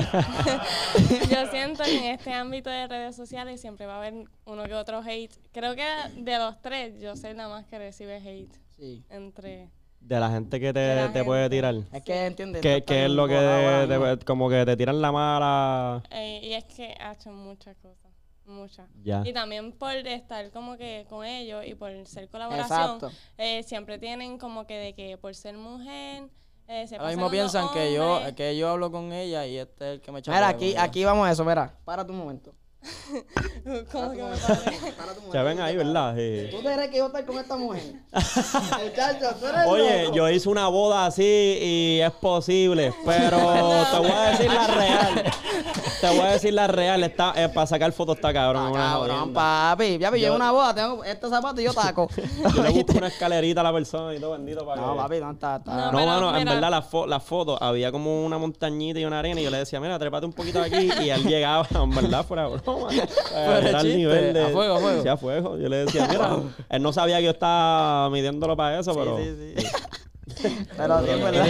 Yo siento que en este ámbito de redes sociales siempre va a haber uno que otro hate. Creo que de los tres, yo soy la más que recibe hate. Sí. Entre... de la gente que De la te puede gente. tirar. Es que, ¿entiendes? ¿Qué Esto es está lo bien bojado ahora mismo. como que te tiran la mala? y es que ha hecho muchas cosas. Muchas. Ya. Y también por estar como que con ellos y por ser colaboración, Exacto. siempre tienen como que de que por ser mujer, se Ahora pasan mismo los piensan hombres. que yo hablo con ella y este es el que me echa Mira, pelea con ella. aquí vamos a eso, mira. Párate un momento. Como que me parece. Párate un momento. Se ven ahí, ¿verdad? Sí. ¿Tú te crees que yo estoy con esta mujer? Muchacho, tú eres Oye, loco. yo hice una boda así y es posible, pero te voy a decir la real. Te voy a decir la real. Está, para sacar fotos está cabrón. es una Cabrón, jodienda. papi. Ya, yo en una boda tengo este zapato y yo taco. Yo le busco una escalerita a la persona y todo bendito para No, que... papi, no está. No, No, pero, mano, en mira. verdad las fotos, había como una montañita y una arena y yo le decía, mira, trépate un poquito aquí y él llegaba, en verdad, fuera de broma. Era el chiste, nivel de... a fuego, a fuego. Sí, a fuego. Yo le decía, mira, él no sabía que yo estaba midiéndolo para eso, pero... Sí. Pero sí, es verdad.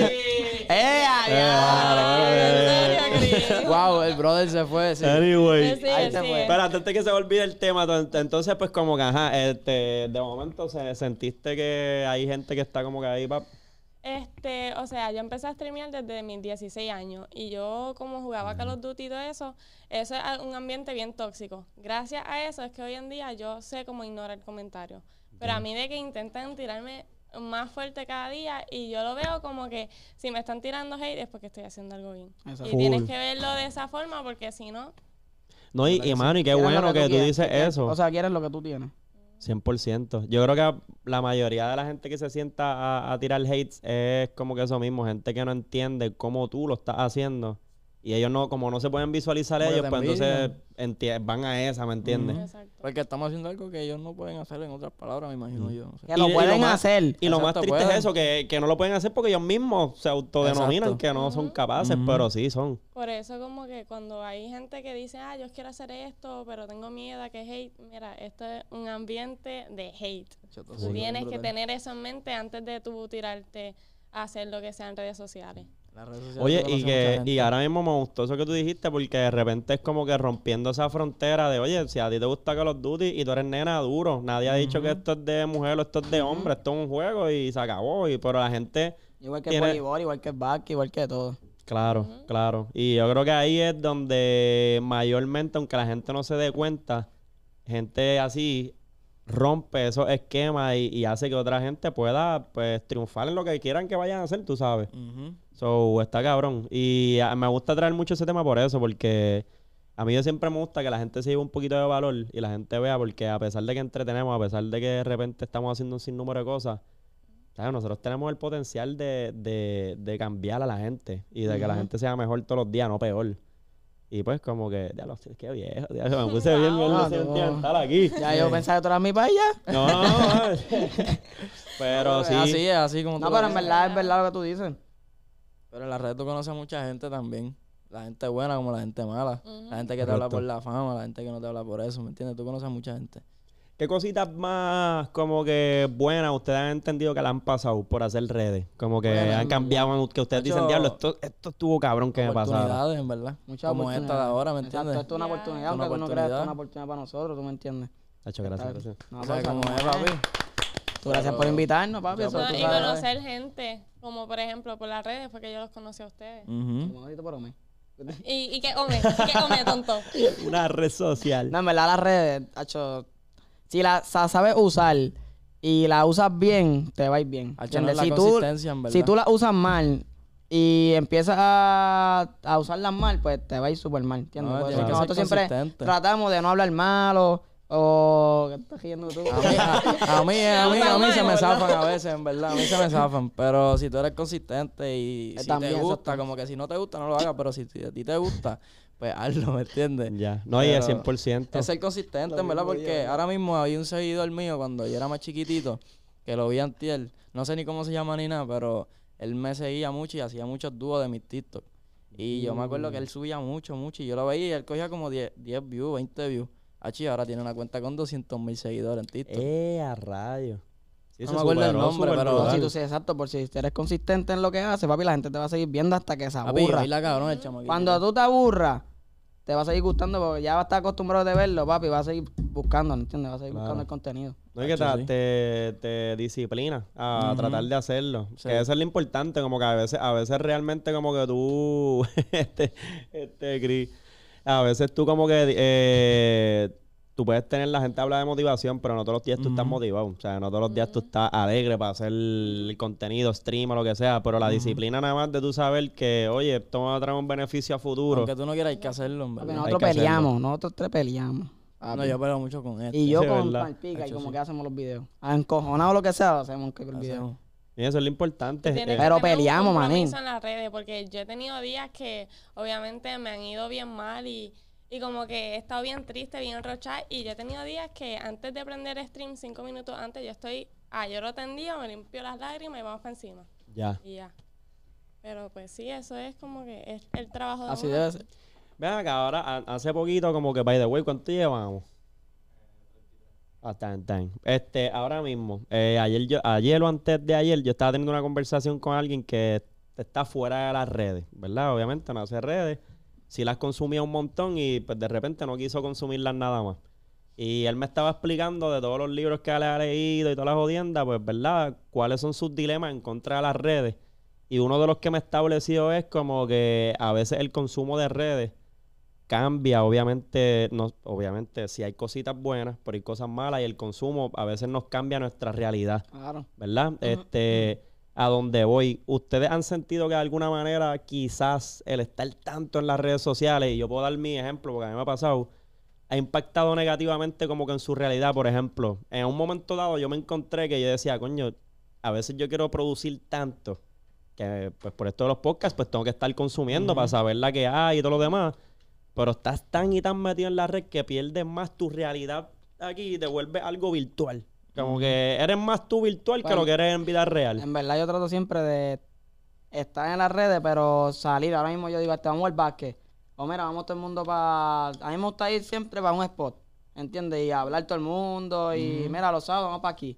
Wow, el brother se fue, sí. Anyway. Sí, Ahí te sí. fue. Espera, antes de que se me olvide el tema, entonces pues como que, ajá, de momento sentiste que hay gente que está como que ahí, pap. O sea, yo empecé a streamear desde mis 16 años y yo como jugaba Call of Duty y todo eso es un ambiente bien tóxico. Gracias a eso es que hoy en día yo sé cómo ignorar comentarios. Pero a mí de que intentan tirarme más fuerte cada día y yo lo veo como que si me están tirando hate es porque estoy haciendo algo bien. Exacto. Y tienes que verlo de esa forma porque si no... No, y mano, y qué bueno que tú dices eso. O sea, quieres lo que tú tienes. 100%. Yo creo que la mayoría de la gente que se sienta a tirar hates es como que eso mismo, gente que no entiende cómo tú lo estás haciendo. Y ellos no, como no se pueden visualizar Como que ellos, te pues entonces van a esa, ¿me entiendes? Exacto. Porque estamos haciendo algo que ellos no pueden hacer, en otras palabras, me imagino yo. No sé. Que lo pueden hacer. Y lo más Exacto, triste pueden. es eso, que no lo pueden hacer porque ellos mismos se autodenominan Exacto. que no son capaces, pero sí son. Por eso como que cuando hay gente que dice, yo quiero hacer esto, pero tengo miedo a que hate, mira, esto es un ambiente de hate. Tú tienes que tener eso en mente antes de tú tirarte a hacer lo que sea en redes sociales. Las redes sociales Oye, tú conoces y mucha que gente. ahora mismo me gustó eso que tú dijiste porque de repente es como que rompiendo esa frontera de, oye, si a ti te gusta Call of Duty y tú eres nena duro, nadie ha dicho que esto es de mujer o esto es de hombre, esto es un juego y se acabó. Pero la gente Igual que el tiene... voleibol, igual que el básquet, igual que todo. Claro, claro. Y yo creo que ahí es donde mayormente, aunque la gente no se dé cuenta, gente así rompe esos esquemas y hace que otra gente pueda pues triunfar en lo que quieran que vayan a hacer, tú sabes. Ujú. So, está cabrón. Y me gusta traer mucho ese tema por eso, porque a mí yo siempre me gusta que la gente se lleve un poquito de valor y la gente vea, porque a pesar de que entretenemos, a pesar de que de repente estamos haciendo un sinnúmero de cosas, ¿sabes? Nosotros tenemos el potencial de cambiar a la gente y de que la gente sea mejor todos los días, no peor. Y pues como que, diablo, qué viejo, diablo, me puse bien No, sentimental aquí. Ya yo pensaba que tú eras mi país ya. No, pero sí. Es así como No, tú pero lo en dices. verdad es verdad lo que tú dices. Pero en las redes tú conoces a mucha gente también. La gente buena como la gente mala. La gente que te habla Correcto. por la fama, la gente que no te habla por eso, ¿me entiendes? Tú conoces a mucha gente. ¿Qué cositas más como que buenas ustedes han entendido que le han pasado por hacer redes? Como que Bueno, han en cambiado, que ustedes dicen, Macho, diablo, esto estuvo cabrón que me pasara. Oportunidades, en verdad. Muchas como esta de ahora, ¿me Exacto, entiendes? esto es una Ya. oportunidad, Una aunque tú no creas, esto es oportunidad. una oportunidad para nosotros, ¿tú me entiendes? Tacho, gracias, gracias. No, O sea, cosa, como no es, papi. Tú gracias por invitarnos, papi. Ya, Eso pues, tú Y sabes. conocer gente, como por ejemplo por las redes, porque yo los conocí a ustedes. Ujú. Un momentito por mí. ¿Y qué come, tonto? Una red social. No, en verdad las redes, hacho, si la sabes usar y la usas bien, te va a ir bien. Hacho, no ¿Entiendes? es la Si tú, consistencia, en verdad. si tú la usas mal y empiezas a usarlas mal, pues te va a ir súper mal, ¿entiendes? No, Por tienes eso que nosotros ser siempre consistente. tratamos de no hablar malo o... ¿Qué estás riendo tú? A mí se me ¿verdad? zafan a veces, en verdad. A mí se me zafan. Pero si tú eres consistente y si También, te gusta, exacto. como que si no te gusta, no lo hagas. Pero si a ti te gusta, pues hazlo, ¿me entiendes? Ya. No, y es Pero 100%. Es ser consistente, en verdad, porque ahora mismo había un seguidor mío cuando yo era más chiquitito, que lo vi antier. No sé ni cómo se llama ni nada, pero él me seguía mucho y hacía muchos dúos de mis TikTok. Y yo me acuerdo que él subía mucho, y yo lo veía y él cogía como 10 views, 20 views. Achi, ahora tiene una cuenta con 200,000 seguidores en TikTok. A rayo. Sí, No eso me acuerdo el superó, nombre, super pero- No, brutal. si tú sí, exacto, por si eres consistente en lo que haces, papi, la gente te va a seguir viendo hasta que se Papi, aburra. baila cabrón el chamaquito. Cuando tú te aburras, te va a seguir gustando porque ya va a estar acostumbrado de verlo, papi, va a seguir buscando, ¿entiendes? Va a seguir Claro. buscando el contenido. No, y que Hacho, sí. te disciplina a Ujú. tratar de hacerlo. Sí. Que eso es lo importante, como que a veces realmente como que tú, Cris, a veces tú como que, tú puedes tener, la gente habla de motivación, pero no todos los días tú estás Ujú. motivado. O sea, no todos los días tú estás alegre para hacer el contenido, stream o lo que sea, pero la disciplina nada más de tú saber que, oye, esto me va a traer un beneficio a futuro. Aunque tú no quieras, hay que hacerlo, en Papi, verdad. nosotros que hacerlo. peleamos, nosotros tres peleamos. papi. No, yo peleo mucho con esto. Y yo Sí, con verdad. Palpica y Hacho, como sí. que hacemos los videos. Encojonado o lo que sea, hacemos el video. Hacemos. Y eso es lo importante. Tienes que Pero tener un peleamos, manín. compromiso en las redes, porque yo he tenido días que obviamente me han ido bien mal y como que he estado bien triste, bien enrochada, y yo he tenido días que antes de prender stream, 5 minutos antes, yo estoy lloro tendido, me limpio las lágrimas y vamos para encima. Ya. Y ya. Pero pues sí, eso es como que es el trabajo de Así uno. debe ser. Ven acá, ahora, hace poquito, como que, by the way, ¿cuánto llevamos? Tan. Ahora mismo, ayer o antes de ayer, yo estaba teniendo una conversación con alguien que está fuera de las redes, ¿verdad? Obviamente no hace redes. Sí las consumía un montón y pues de repente no quiso consumirlas nada más. Y él me estaba explicando de todos los libros que él ha leído y todas las jodiendas, pues, ¿verdad? Cuáles son sus dilemas en contra de las redes. Y uno de los que me ha establecido es como que a veces el consumo de redes cambia, obviamente, obviamente sí hay cositas buenas, pero hay cosas malas y el consumo a veces nos cambia nuestra realidad, Claro. ¿verdad? A donde voy, ¿ustedes han sentido que de alguna manera quizás el estar tanto en las redes sociales, y yo puedo dar mi ejemplo porque a mí me ha pasado, ha impactado negativamente como que en su realidad. Por ejemplo, en un momento dado yo me encontré que yo decía, coño, a veces yo quiero producir tanto que pues por esto de los podcasts pues tengo que estar consumiendo para saber la que hay y todo lo demás. Pero estás tan y tan metido en la red que pierdes más tu realidad aquí y te vuelves algo virtual. Como que eres más tú virtual que lo que eres en vida real. En verdad yo trato siempre de estar en las redes, pero salir. Ahora mismo yo digo, vamos al básquet. O mira, vamos todo el mundo para... A mí me gusta ir siempre para un spot, ¿entiendes? Y hablar todo el mundo. Y mira, los sábados vamos para aquí.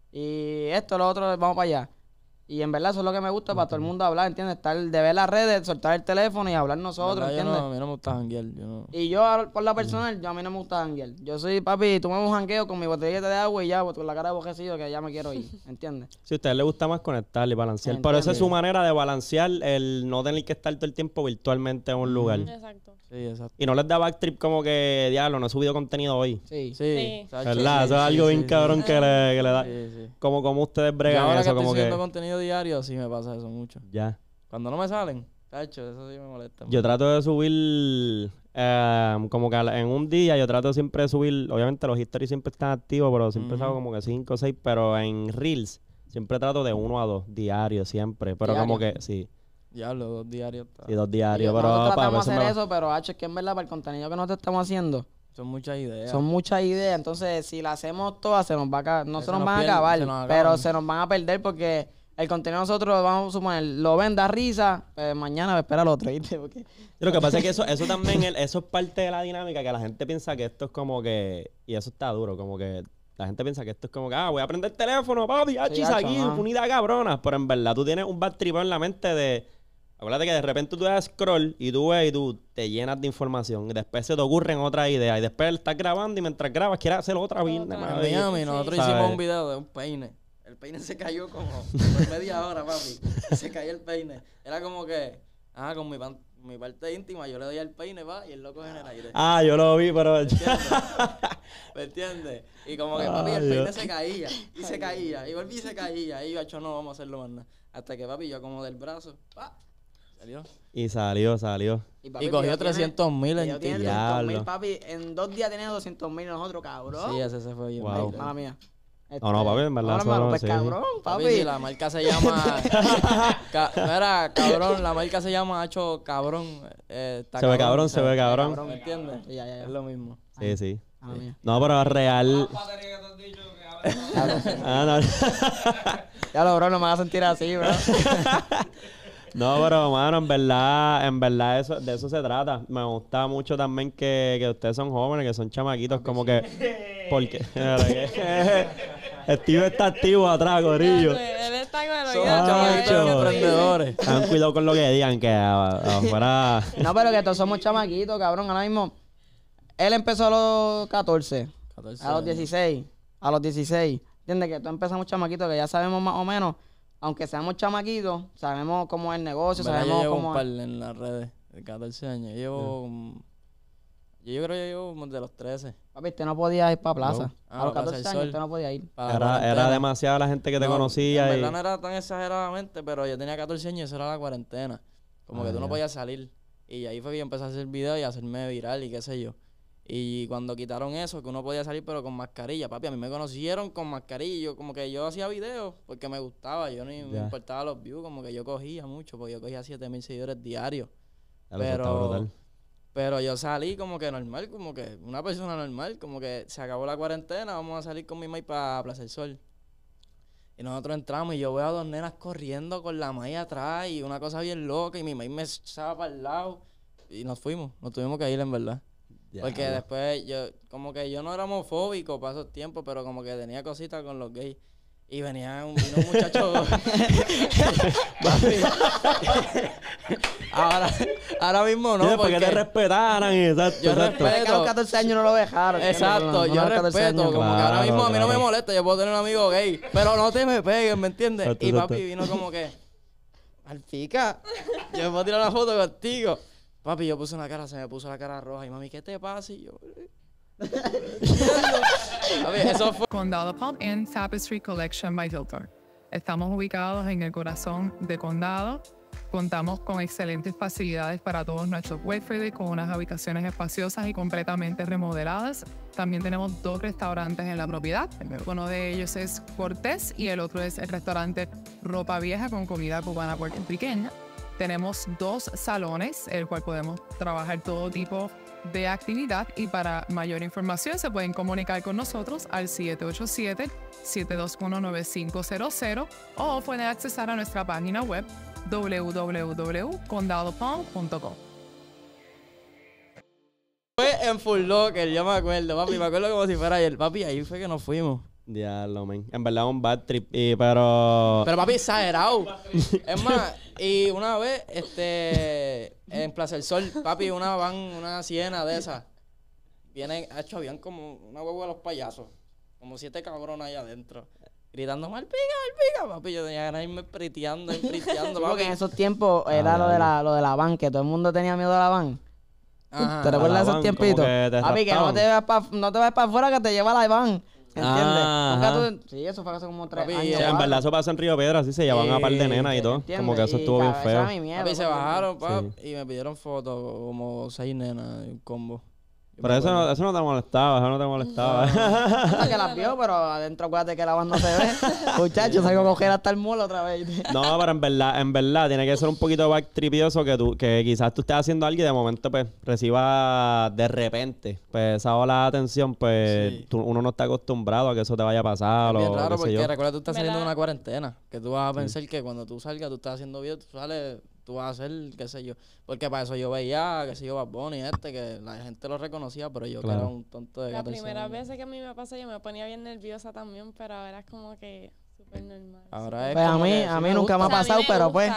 Y esto, lo otro, vamos para allá. Y en verdad eso es lo que me gusta para todo el mundo hablar, ¿entiendes? Estar de ver las redes, soltar el teléfono y hablar nosotros, ¿entiendes? A mí no me gusta janguear. Y yo, por la personal, a mí no me gusta janguear. Yo soy, papi, tomamos un jangueo con mi botellita de agua y ya, con la cara de bojecido que ya me quiero ir, ¿entiendes? Si a usted le gusta más conectar y balancear. Pero esa es su manera de balancear el no tener que estar todo el tiempo virtualmente en un lugar. Exacto. Sí, exacto. Y no les da backtrip como que, diablo, no he subido contenido hoy. Sí. Sí. ¿Verdad? Eso es algo bien cabrón que le da. Sí. Como ustedes Yo bregan ahora eso, que como estoy que... subiendo contenido diario, sí me pasa eso mucho. Ya. Cuando no me salen, tacho, eso sí me molesta. Yo trato de subir... como que en un día yo trato siempre de subir... Obviamente los histories siempre están activos, pero siempre salgo como que 5 o 6. Pero en Reels siempre trato de 1 a 2 diarios siempre. Pero como que... Sí. Diablo, 2 diarios. Sí, 2 diarios. Nosotros Pero tratamos de hacer eso, pero es que en verdad para el contenido que nosotros estamos haciendo... Son muchas ideas. Son muchas ideas, entonces si las hacemos todas se nos va a no se nos van a pierde, acabar, se nos acaban. pero se nos van a perder porque el contenido nosotros, vamos a suponer, lo ven, da risa, mañana espera el otro, ¿viste? Porque... Y lo que pasa es que eso también, eso es parte de la dinámica, que la gente piensa que esto es como que... Y eso está duro, como que... La gente piensa que esto es como que, voy a prender el teléfono, papi, achis aquí, unidad cabrona. Pero en verdad tú tienes un bad trip en la mente de... Acuérdate que de repente tú das scroll y tú ves y tú te llenas de información. Y después se te ocurren otras ideas. Y después estás grabando y mientras grabas quieres hacer otra vida. En Miami nosotros hicimos un video de un peine. El peine se cayó como por media hora, papi. Se cayó el peine. Era como que, con mi parte íntima, yo le doy al peine, va, y el loco en el aire. Yo lo vi, pero... ¿Me entiendes? Y como que, papi, el peine se caía. Y se caía. Y volví y se caía. Y yo, no, vamos a hacerlo más nada. Hasta que, papi, yo acomodé el brazo. ¡Pa! Salió. papi, Y cogió 300,000 en ti. $300,000, papi. En 2 días tenía 200,000 nosotros, cabrón. Sí, ese se fue bien. Wow. Mala mía. No, papi, en verdad. hermano, pues sí. cabrón, papi. Si la marca se llama... Mira, cabrón, la marca se llama Hacho Cabrón. Se ve cabrón. ¿Me entiendes? Ya. Es lo mismo. Sí. Mala mía. No, pero real... no. Ya lo, bro, no me vas a sentir así, bro. No, pero, mano, en verdad eso, de eso se trata. Me gusta mucho también que ustedes son jóvenes, que son chamaquitos, como que... Porque... Steve está activo atrás, gorillo. Él está con el Son oído. chamaquitos emprendedores. Tengan cuidado con lo que digan, que afuera... No, pero que todos somos chamaquitos, cabrón. Ahora mismo, él empezó a los 14, a los 16, ¿Entiendes? Que todos empezamos chamaquitos, que ya sabemos más o menos, aunque seamos chamaquitos, sabemos cómo es el negocio, sabemos yo llevo cómo... un par en las redes de 14 años. Yo creo que llevo como de los 13. Papi, usted no podía ir para plaza. No. A los Plaza 14 del años Sol. usted no podía ir. Era demasiada la gente que te conocía. En verdad no era tan exageradamente, pero yo tenía 14 años y eso era la cuarentena. Como que tú no podías salir. Y ahí fue que yo empecé a hacer videos y a hacerme viral y qué sé yo. Y cuando quitaron eso, que uno podía salir pero con mascarilla, papi, a mí me conocieron con mascarilla. Como que yo hacía videos porque me gustaba. Yo ni me importaba los views, como que yo cogía mucho, porque yo cogía 7,000 seguidores diarios. Pero yo salí como que normal, como que una persona normal, como que se acabó la cuarentena, vamos a salir con mi maíz para Plaza del Sol. Y nosotros entramos y yo veo a 2 nenas corriendo con la maíz atrás y una cosa bien loca y mi maíz me echaba para el lado. Y nos tuvimos que ir en verdad. Porque después como que yo no era homofóbico para esos tiempos, pero como que tenía cositas con los gays. Y vino un muchacho. ahora mismo no. Porque te respetaran. Exacto. Yo Porque a los 14 años no lo dejaron. Exacto, yo respeto. Como que ahora mismo a mí no me molesta. Yo puedo tener un amigo gay. Pero no te me pegues, ¿me entiendes? Exacto, y papi vino como que. Alfica, yo me puedo tirar una foto contigo. Papi, yo puse una cara, se me puso la cara roja. Y mami, ¿qué te pasa? Y yo. Eso fue. Condado Pub and Tapestry Collection by Hilton. Estamos ubicados en el corazón de Condado, Contamos con excelentes facilidades para todos nuestros huéspedes, con unas habitaciones espaciosas y completamente remodeladas. También tenemos 2 restaurantes en la propiedad. Uno de ellos es Cortés y el otro es el restaurante Ropa Vieja con comida cubana puertorriqueña. Tenemos 2 salones, el cual podemos trabajar todo tipo de actividad, y para mayor información se pueden comunicar con nosotros al 787-721-9500 o pueden accesar a nuestra página web www.condadopalm.com. Fue en Full Locker, yo me acuerdo, papi. Me acuerdo como si fuera ayer. Papi, ahí fue que nos fuimos. Diablo, men. En verdad un bad trip, pero... Pero papi, exagerado. Es más, y una vez, en Plaza del Sol, papi, una siena de esas. Vienen, habían como una huevo de los payasos. Como 7 cabrones allá adentro. Gritando, malpica, papi. Yo tenía ganas de irme priteando, Sí, papi. porque en esos tiempos era lo de la van, que todo el mundo tenía miedo a la van. Ajá. ¿Te recuerdas de esos van, tiempitos? como que te Papi, que no raptaban. te vas para afuera, que te lleva la van. ¿Entiendes? Ajá. Sí, eso fue hace como 3 Papi, años. Sí, en 4. verdad eso pasa en Río Piedra, así se llevan a par de nenas y todo. ¿Entiendes? Como que eso Y, estuvo bien cabrón, ese era feo. mi miedo, Papi, se porque- bajaron, papi, y me pidieron fotos, como 6 nenas, un combo. Yo Pero me eso acuerdo. no te molestaba, eso no te molestaba. Hasta que las vio, pero adentro acuérdate que la van no se ve. Muchachos, salgo a coger hasta el mulo otra vez. No, pero en verdad, tiene que ser un poquito backtripioso que quizás tú estés haciendo algo y de momento, pues, reciba de repente, pues, esa ola de atención, pues, Sí. uno no está acostumbrado a que eso te vaya a pasar Es bien o raro qué sé porque yo. recuerda tú estás saliendo de ¿Verdad? una cuarentena. Que tú vas a pensar que cuando tú salgas, tú estás haciendo video, tú sales, tú vas a hacer, qué sé yo. Porque para eso yo veía, qué sé yo, Bad Bunny, que la gente lo reconocía, pero yo Claro. que era un tonto de Las 14 primeras años. veces que a mí me pasó, yo me ponía bien nerviosa también, pero ahora es como que súper normal. Ahora es Pues a como mí, que a sí mí nunca me ha O sea, a mí pasado, me pero pues.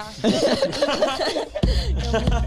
gusta.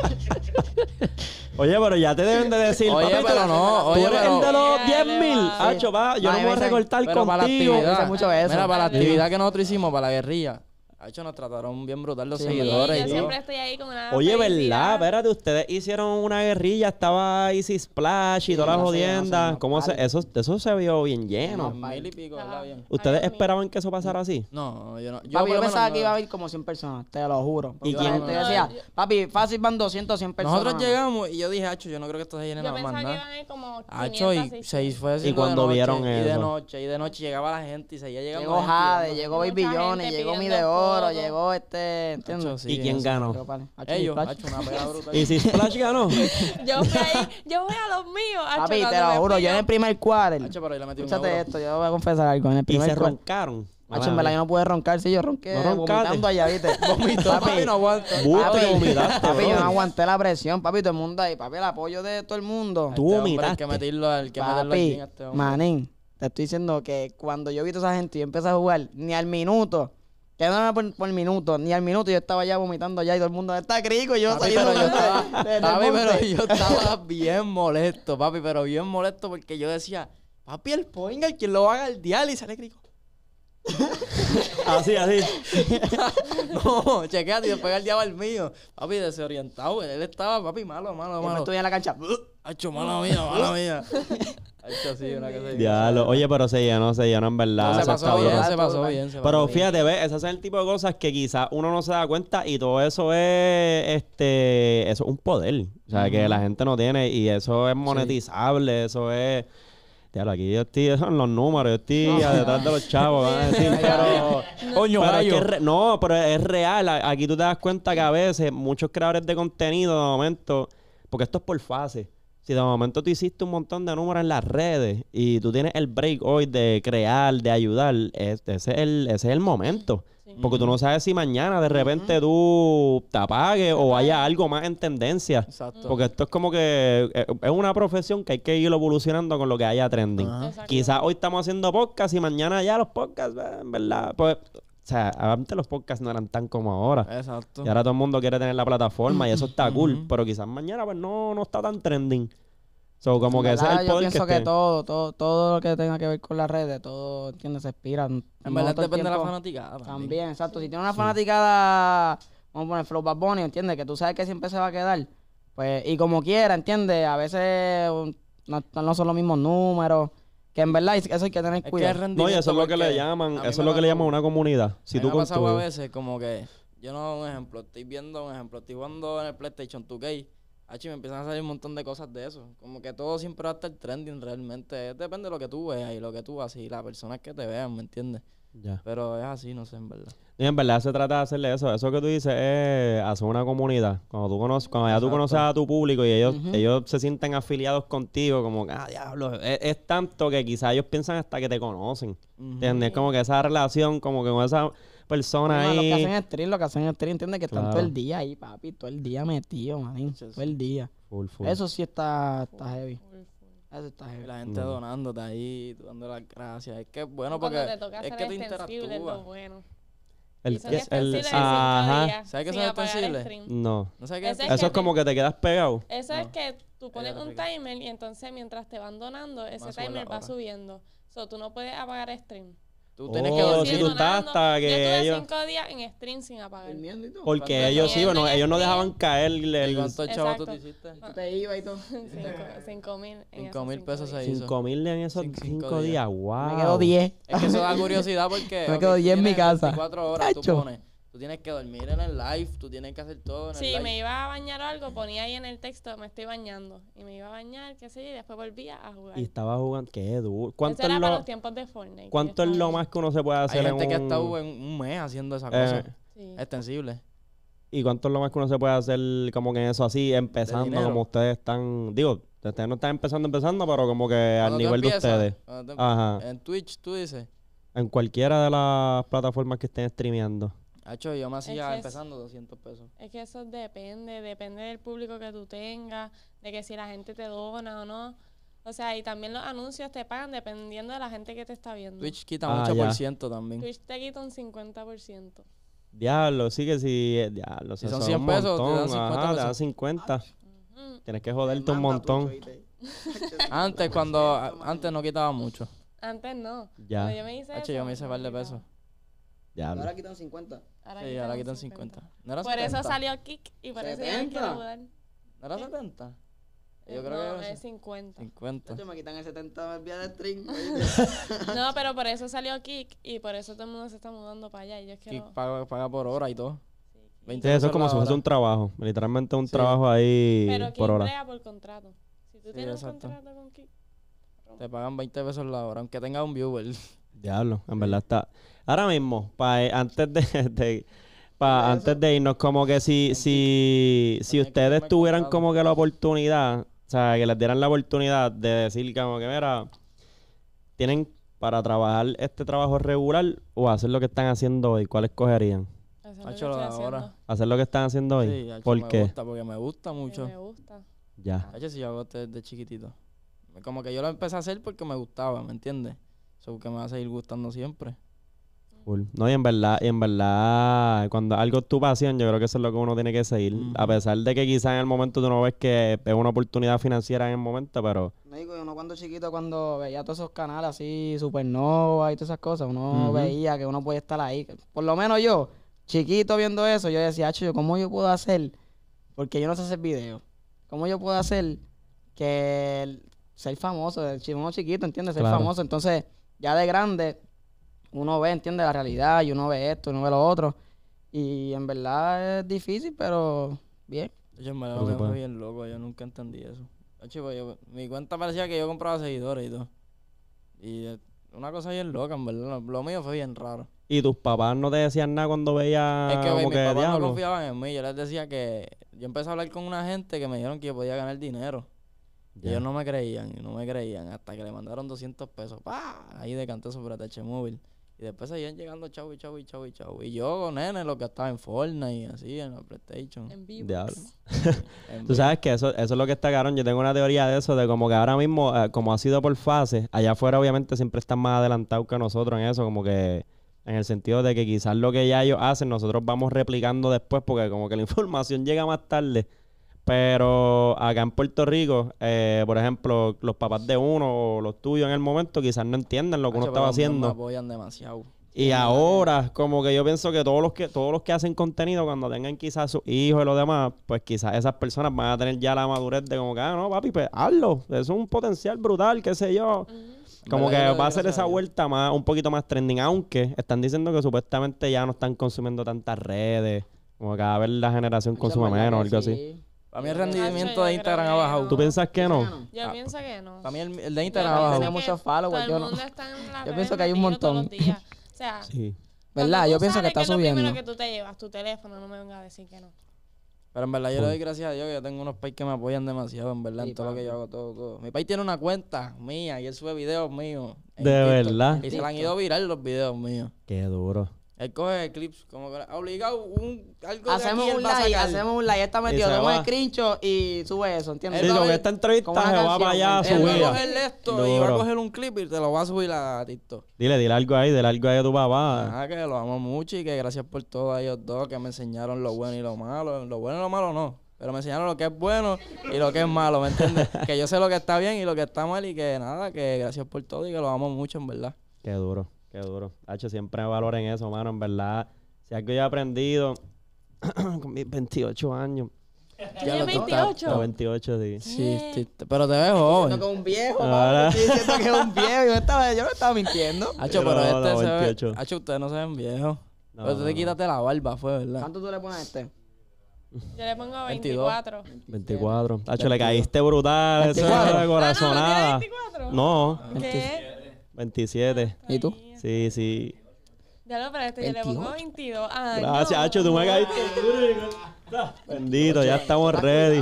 Oye, pero ya te deben de decir, Oye, papi, pero no, tú oye, eres pero- el de los Sí, 10,000. sí. Hacho, va, yo no Ay, me voy a me dicen, recortar pero para la contigo. actividad, Dice mucho eso. Mira, para la Sí. actividad que nosotros hicimos, para la guerrilla, hecho, nos trataron bien brutal los Sí. Sí, seguidores yo y todo. siempre estoy ahí con una Oye, ¿verdad? felicidad. Espérate, ustedes hicieron una guerrilla, estaba Easy Splash y Sí, todas las no sé, jodiendas. no sé, ¿Cómo no, eso se vio bien lleno? No, 1000 y pico, ¿verdad? Bien. ¿Ustedes Ay, Dios mío. esperaban que eso pasara así? No, yo no. Papi, por yo lo menos pensaba no. que iba a haber como 100 personas, te lo juro. ¿Y Porque quién? la gente No, decía, yo- papi, fácil van 200, 100 personas. Nosotros nada más. llegamos y yo dije, hacho, yo no creo que esto se llene Yo nada más pensaba que nada. iban a ir como 500, Hacho, y 600. se fue haciendo Y cuando de noche, vieron y de eso. noche, y de noche llegaba la gente y seguía llegando Llegó gente, Jade, llegando llegó Mucha Baby gente Johnny, llegó Mi pidiendo de Oro, fotos. llegó ¿entiendes? Hacho, sí, ¿Y quién eso. ganó? Pero, vale, Ellos, Splash. hacho, una pega brutal. ¿Easy Splash ganó? Yo fui ahí, yo voy a los míos. acho, Papi, te cuando lo me juro, fui yo en el primer quarter. Hacho, pero ahí le metí un Escúchate euro. esto, yo voy a confesar algo. En el Y primer se quarter. roncaron. Hacho, en verdad yo no pude roncar, sí, yo ronqué ¿No roncaste? vomitando allá, ¿viste? Vomito, papi, no aguanto. Busto que vomitaste, papi, yo bro. no aguanté la presión, papi, todo el mundo ahí, papi, el apoyo de todo el mundo. Tú Este hombre, vomitaste. Hay que meterlo al que meterlo al Papi, gym a este hombre. manín, te estoy diciendo que cuando yo vi toda esa gente y yo empecé a jugar, ni al minuto, que no era por minuto, ni al minuto yo estaba ya vomitando allá y todo el mundo está crico y yo Papi, saliendo pero yo de- estaba, del papi, monte. pero yo estaba bien molesto, papi, pero bien molesto porque yo decía, papi, el Poingal, ¿quién lo va a galdear? Y sale crico. Así, así. No, chequeate, y después galdeaba el mío. Papi, desorientado, él estaba, papi, malo. Yo me estuve en la cancha. Hacho, mala mía. Hacho, sí, una cosa así. Diablo. Oye, pero se llenó en verdad. No, se Eso pasó está bien, duro. se pasó bien. Pero fíjate, ves, ese es el tipo de cosas que quizás uno no se da cuenta y todo eso es eso es un poder. O sea, que la gente no tiene y eso es monetizable, eso es... Diablo, aquí yo estoy, esos son los números, yo estoy detrás de los chavos, van a decir, pero... Coño, pero es gallo. que no, pero es real. Aquí tú te das cuenta que a veces muchos creadores de contenido de momento, porque esto es por fase. Si de momento tú hiciste un montón de números en las redes y tú tienes el break hoy de crear, de ayudar, ese es el momento. Sí. Porque tú no sabes si mañana de repente tú te apagues o haya algo más en tendencia. Exacto. Porque esto es como que es una profesión que hay que ir evolucionando con lo que haya trending. Ajá. Exacto. Quizás hoy estamos haciendo podcast y mañana ya los podcasts, en verdad, pues, o sea, antes los podcasts no eran tan como ahora. Exacto. Y ahora todo el mundo quiere tener la plataforma y eso está cool. Ujú. Pero quizás mañana pues no está tan trending. So, como que En ese es verdad, el yo poder pienso que que esté. todo lo que tenga que ver con las redes, todo, ¿entiendes? Se inspira. En verdad todo el depende de la tiempo. fanaticada. También, exacto. Si tiene una fanaticada, vamos a poner Flow Bad Bunny, ¿entiendes? Que tú sabes que siempre se va a quedar. Pues, y como quiera, ¿entiendes? A veces no son los mismos números. Que en verdad eso hay que tener Es que cuidado. No, y eso es lo que le llaman, eso es lo que le llaman una comunidad. Si tú me ha pasado a construyes. veces como que yo no, un ejemplo, estoy viendo un ejemplo, estoy jugando en el PlayStation 2K, y me empiezan a salir un montón de cosas de eso. Como que todo siempre va a estar trending realmente. Depende de lo que tú veas y lo que tú haces y las personas que te vean, ¿me entiendes? Ya. Pero es así, no sé, en verdad. Y en verdad se trata de hacerle eso. Eso que tú dices es hacer una comunidad. Cuando ya tú conoces a tu público y ellos se sienten afiliados contigo, como que, diablo, es tanto que quizás ellos piensan hasta que te conocen. ¿Entiendes? Como que esa relación, como que con esa persona ahí. Lo que hacen stream, ¿entiendes? Que están todo el día ahí, papi, todo el día metido, manín. Todo el día. Full. Eso sí está heavy. Eso está heavy. Y la gente donándote ahí, tú dando las gracias. Es que es bueno porque Cuando te toca es hacer que te extensible es lo interactúas. bueno. El, Y son el, extensibles de 5 ajá. días ¿Sabes qué sin son apagar extensibles? stream. No. ¿No sabes qué Ese es? es Eso es que como que te quedas pegado. Eso No. es que tú pones Ella te un explica. timer y entonces mientras te van donando, ese Va a subir la timer va hora. subiendo. So, tú no puedes apagar stream. Tú tienes que Oh, dormir. si tú estás hasta Yo que estuve ellos... 5 días en stream sin apagar. Durmiendo y todo. Porque ellos sí, bueno, ellos no dejaban caer ¿Y cuántos chavos tú Exacto. te hiciste? Tú te ibas y todo. 5,000. 5,000 pesos ahí. se hizo. 5,000 en esos 5 días. Wow. Me quedo 10. Es que eso da curiosidad porque Me quedo 10 en mi casa. 24 horas tú Chacho. pones. Tú tienes que dormir en el live, tú tienes que hacer todo en el Si live. me iba a bañar o algo, ponía ahí en el texto, me estoy bañando. Y me iba a bañar, qué sé yo, y después volvía a jugar. Y estaba jugando. Qué duro. ¿Cuánto Eso era es para lo, los tiempos de Fortnite. cuánto es lo más que uno se puede Hay hacer en gente que ha un... estado en un mes haciendo esa cosa. Sí. Extensible. ¿Y cuánto es lo más que uno se puede hacer como que en eso así, empezando dinero. como ustedes están... Digo, ustedes no están empezando, pero como que al Cuando tú nivel de empiezas, ustedes. cuando tú Ajá. En Twitch, tú dices, En cualquiera de las plataformas que estén streameando. Hacho, yo me hacía que es- empezando 200 pesos. Es que eso depende del público que tú tengas, de que si la gente te dona o no. O sea, y también los anuncios te pagan dependiendo de la gente que te está viendo. Twitch quita Ah, mucho ya. por ciento también. Twitch te quita un 50%. Diablo, sí que sí. Diablo, Si eso son es 100 un pesos, te dan montón. 50 Ajá, te dan pesos. 50. Ujú. Tienes que joderte un montón. Antes no quitaba mucho. Antes no. Ya. Cuando yo me hice Hacho, eso, yo me hice no par de quitaba. pesos. Diablo. Ahora quitan 50. Sí, ahora quitan 50. ¿No era Por 70? eso salió Kik y por eso yo me 70. quiero mudar. ¿No era 70? Yo No, creo que es 50. 50. Me quitan el 70 el día de stream. No, pero por eso salió Kik y por eso todo el mundo se está mudando para allá. Y yo Que quiero... paga por hora y todo. Sí, Kik. 20 Sí, eso pesos es como la si fuese hora. un trabajo. Literalmente un Sí. trabajo ahí Pero Kik por hora. brega por contrato. Si tú Sí, tienes un exacto. contrato con Kik... Te pagan 20 pesos la hora, aunque tengas un viewer. Diablo, en verdad está. Ahora mismo, antes antes de irnos, como que si Tenía que ustedes firmar tuvieran contrato. como que la oportunidad, o sea, que les dieran la oportunidad de decir como que, mira, tienen para trabajar este trabajo regular o hacer lo que están haciendo hoy, ¿cuál escogerían? Eso es lo que Hacho, estoy la haciendo. hora. Hacer lo que están haciendo hoy. Sí, hacho, ¿Por me qué? gusta, porque me gusta Que mucho. me gusta. Ya. Hacho, si yo hago esto desde chiquitito. Como que yo lo empecé a hacer porque me gustaba, ¿me entiendes? Eso que me va a seguir gustando siempre. Cool. No, y en verdad, cuando algo es tu pasión, yo creo que eso es lo que uno tiene que seguir. Ujú. A pesar de que quizás en el momento tú no ves que es una oportunidad financiera en el momento, pero No digo, uno cuando chiquito, cuando veía todos esos canales así, Supernova y todas esas cosas, uno Ujú. veía que uno podía estar ahí. Por lo menos yo, chiquito viendo eso, yo decía, "Acho, ¿cómo yo puedo hacer? Porque yo no sé hacer video. ¿Cómo yo puedo hacer ser famoso? Uno chiquito, ¿entiendes? Ser Claro. famoso. Entonces, ya de grande, uno ve, entiende la realidad y uno ve esto, uno ve lo otro. Y en verdad es difícil, pero bien. Yo en verdad Pero se me fue puede. bien loco, yo nunca entendí eso. Hacho, pues, mi cuenta parecía que yo compraba seguidores y todo. Y una cosa bien loca, en verdad. Lo mío fue bien raro. ¿y tus papás no te decían nada cuando veían Es que como mis que papás no diablo? confiaban en mí. Yo les decía que... Yo empecé a hablar con una gente que me dijeron que yo podía ganar dinero. Y Ya. ellos no me creían, y no me creían. Hasta que le mandaron 200 pesos. ¡Pah! Ahí decanté sobre TH Móvil. Y después seguían llegando chau y chau y chau y chau. Y yo, nene, lo que estaba en Fortnite y así, en la PlayStation. En vivo. Diablo. En Tú sabes que eso es lo que está cabrón. Yo tengo una teoría de eso, de como que ahora mismo, como ha sido por fases, allá afuera obviamente siempre están más adelantados que nosotros en eso, como que en el sentido de que quizás lo que ya ellos hacen, nosotros vamos replicando después, porque como que la información llega más tarde. Pero acá en Puerto Rico, por ejemplo, los papás de uno o los tuyos en el momento quizás no entienden lo que uno Hacho, estaba pero a mí me haciendo. apoyan demasiado. Y ahora, como que yo pienso que todos los que hacen contenido, cuando tengan quizás sus hijos y los demás, pues quizás esas personas van a tener ya la madurez de como que, no, papi, pues hazlo. Eso es un potencial brutal, qué sé yo. Como que va a hacer esa vuelta un poquito más trending, aunque están diciendo que supuestamente ya no están consumiendo tantas redes. Como que cada vez la generación consume menos o algo así. Para mí el rendimiento de Instagram ha bajado. ¿Tú piensas que no? Yo pienso que no. Para mí el de Instagram ha Yo bajado. Tiene pienso muchos que followers, todo yo el no. mundo está en las Yo redes pienso que hay un metido todos montón. los días. O sea, Sí. ¿Verdad? cuando Yo tú pienso que sales, está es lo subiendo. primero que tú te llevas, tu teléfono, no me vengas a decir que no. Pero en verdad yo le doy gracias a Dios que yo tengo unos pais que me apoyan demasiado, en verdad, Sí, en todo lo que yo hago, todo. Mi país tiene una cuenta mía y él sube videos míos. en ¿De TikTok. verdad? Y se le han ido viral los videos míos. Qué duro. Él coge clips como que obligado algo Hacemos de aquí un él va a live, sacar. hacemos un live. Está metido, se toma va. el screenshot y sube eso, ¿entiendes? Sí, Él va a con ver- esta entrevista como una se va canción, para allá a él Él va a subir. coger esto y va a Duro. coger un clip y te lo va a subir a TikTok. Dile algo ahí a tu papá. Nada, que lo amo mucho y que gracias por todo a ellos dos que me enseñaron lo bueno y lo malo. Lo bueno y lo malo no. Pero me enseñaron lo que es bueno y lo que es malo, ¿me entiendes? Que yo sé lo que está bien y lo que está mal y que nada, que gracias por todo y que lo amo mucho, en verdad. Qué duro, qué duro. Hacho, siempre valoren eso, mano, en verdad. Si algo yo he aprendido con mis 28 años. ¿Tienes lo- 28? Los 28, sí. Sí, pero te ves joven. Siento que es un viejo, Ahora- papi. Estoy diciendo que es un viejo. Yo no estaba mintiendo. Hacho, Pero pero no, este se ve... 28. Hacho, ustedes no se ven viejos. No, Pero tú no, te no. quítate la barba, fue, ¿verdad? ¿Cuánto tú le pones a este? Yo le pongo 22. 24. 24. Hacho, le caíste brutal. Eso 24. es de Ah, corazonada. ¿no tiene 24? No, ¿Qué? 27. ¿Y tú? Sí, sí. Ya lo, pero yo le pongo 22. Ay, Gracias, no. Hacho, tú me caíste duro. Bendito, ya estamos ready.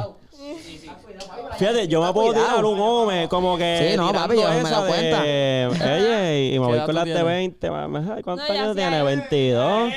Fíjate, yo me puedo tirar un home como que. Sí, no, tirando papi, yo me he dado esa cuenta. Oye, y me ¿Qué voy edad con tú las de tienes? 20. Ay, ¿cuántos No, ya años hacía tiene? eso. 22.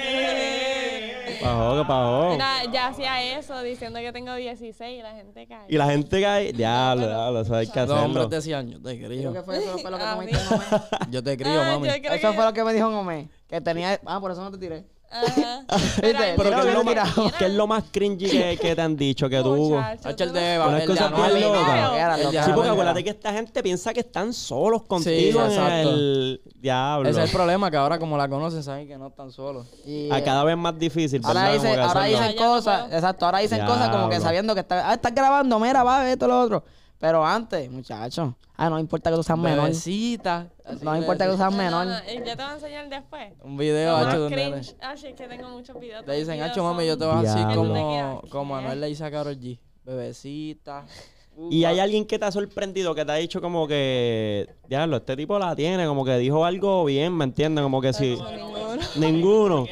Bajó, que bajó. Mira, ya hacía eso diciendo que tengo 16 y la gente cae. Y la gente cae. Diablo, eso hay que Los hombres hacerlo. de 100 años, te Creo crío. que fue eso fue lo que Ah, tú me dijiste, mira. Ngomé. Yo te crío, mami. yo creo Eso que- fue lo que me dijo Ngomé. Que tenía... Ah, por eso no te tiré. Ajá. ¿Viste? hay Pero Mira, ¿qué es, mira, lo mira. más, qué es lo más cringy que te han dicho que tú? Muchacho, Hacho, el tú de... no- Unas el de cosas Anuel. bien locas. Era El loco. de Sí, Anuel. porque acuérdate que esta gente piensa que están solos contigo en exacto. el diablo. Ese es el problema, que ahora como la conocen, saben que no están solos. Y, A cada vez más difícil, ¿verdad? ahora, Como que ahora hacerlo. dicen Ya no cosas, puedo. exacto, ahora dicen cosas como que Diablo. sabiendo que estás grabando, mira, va, esto, lo otro. Pero antes, muchachos, no importa que tú seas menor. Bebecita. Así No le importa que tú decían. seas menor. Yo te voy a enseñar después. Un video, Lo más hacho, de un nene. cringe. Ah, sí, es que tengo muchos videos. Le dicen, Los hacho, videos mami, yo son- te voy a decir Diablo. como Anuel le dice a Karol G. Bebecita. ¿Y hay alguien que te ha sorprendido, que te ha dicho como que, diablo, este tipo la tiene, como que dijo algo bien, ¿me entiendes? Como que sí. Ninguno. Ninguno.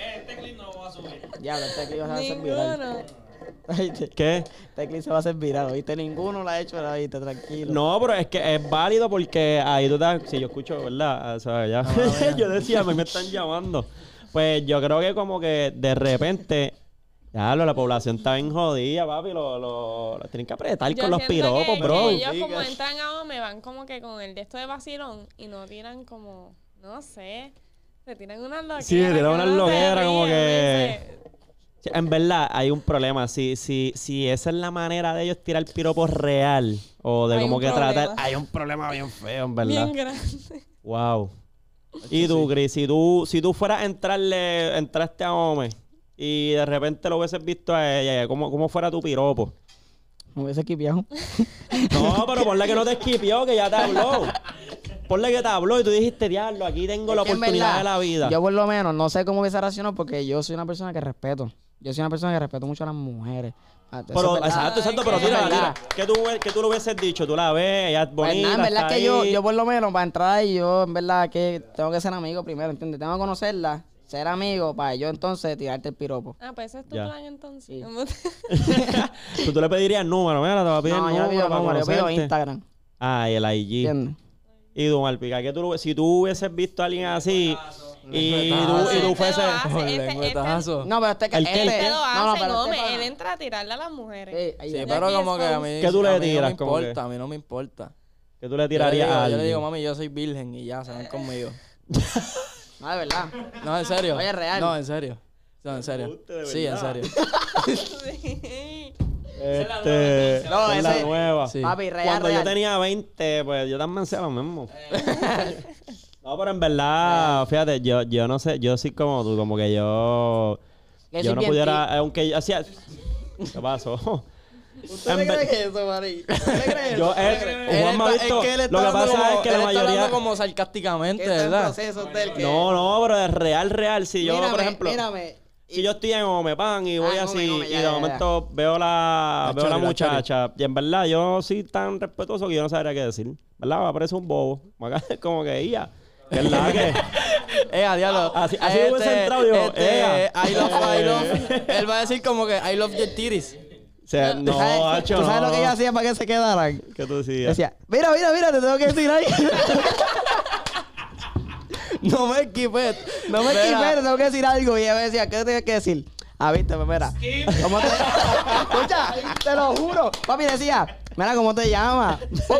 Diablo, este clip se va a hacer viral. Ninguno. ¿Oíste? ¿Qué? Este clip se va a hacer viral, ¿oíste? Ninguno lo ha hecho, ¿oíste? Tranquilo. No, pero es que es válido porque ahí tú estás, si yo escucho, ¿verdad? O sea, ya. Yo decía, a mí me están llamando. Pues yo creo que como que de repente, diablo, la población está bien jodida, papi, lo tienen que apretar Yo con los siento piropos, que bro. ellos como entran a OME van como que con el de esto de vacilón y no tiran como, no sé, se tiran unas loqueras. Sí, tiran que unas uno se loqueras ríe, como uno que- dice, Sí, en verdad, hay un problema. Si esa es la manera de ellos tirar piropos real o de Hay como un que tratar, problema. hay un problema bien feo, en verdad. bien grande. Wow. Y tú, Chris, si tú fueras a entraste a Ome y de repente lo hubieses visto a ella, ¿cómo fuera tu piropo? Me hubiese equipiado. No, pero ponle que no te esquipió, que ya te habló. Ponle que te habló y tú dijiste, diablo, aquí tengo la Es que en oportunidad verdad, de la vida. Yo por lo menos no sé cómo hubiese reaccionado porque yo soy una persona que respeto. Yo soy una persona que respeto mucho a las mujeres. Eso Pero, es verdad. exacto, pero Es tira. verdad. ¿Qué tú le hubieses dicho? Tú la ves, ella es Pues bonita, nada, en verdad está es que ahí. yo por lo menos para entrar ahí, yo en verdad que tengo que ser amigo primero, ¿entiendes? Tengo que conocerla, ser amigo para yo entonces tirarte el piropo. Ah, pues ese es tu Ya. plan entonces. Sí. Tú le pedirías el número, mira, te va a pedir No, el yo no número pido para número, yo pido conocerte. Instagram, Ah, y el IG. ¿entiendes? Y tú, Malpica, si tú hubieses visto a alguien así y tú fueses... Lengüetazo. No, pero este que ¿El qué? Este lo no, hace, pero Gómez. este Él entra a tirarle a las mujeres. ahí Sí, viene. pero aquí como que a mí, ¿Qué tú le a mí tiras? no me Como que- importa, a mí no me importa. Que tú le Yo le tirarías digo, a yo alguien. le digo, mami, yo soy virgen y ya, se van conmigo. No, de verdad. No, en serio. Oye, real. No, en serio. No, en serio. Embuste, de Sí, en verdad. serio. Sí. No, es la ese- nueva. Sí. Papi, real, Cuando yo real. tenía 20, pues yo también hacía lo mismo. No, pero en verdad, fíjate, yo no sé, yo soy como tú, como que yo no pudiera, aunque yo hacía... ¿Qué pasó? ¿Usted le cree que eso, Mari? ¿Usted le cree Yo, Juan me ha visto, lo que pasa es que la mayoría... como sarcásticamente, Que está en ¿verdad? procesos del que... No, pero es real. Si yo, por Mírame, ejemplo... mírame. Si yo estoy en Omepan y voy en así Ome, y ya, de ya, momento veo la chori, la muchacha y en verdad yo soy tan respetuoso que yo no sabría qué decir. ¿Verdad? Me parece un bobo. Como que ella. ¿Verdad que? Diablo. Así hubiese entrado yo. I love. Él va a decir como que I love your titties. O sea, no, hacho, ¿Tú sabes no. lo que ella hacía para que se quedaran? ¿Qué tú decías? Decía, mira, te tengo que decir ahí. No me equipes. No me equivoqué, te tengo que decir algo. Y ella me decía, ¿qué te tienes que decir? Ah, viste, pues mira. ¿Cómo te... Escucha, te lo juro. Papi decía, mira, ¿cómo te llamas?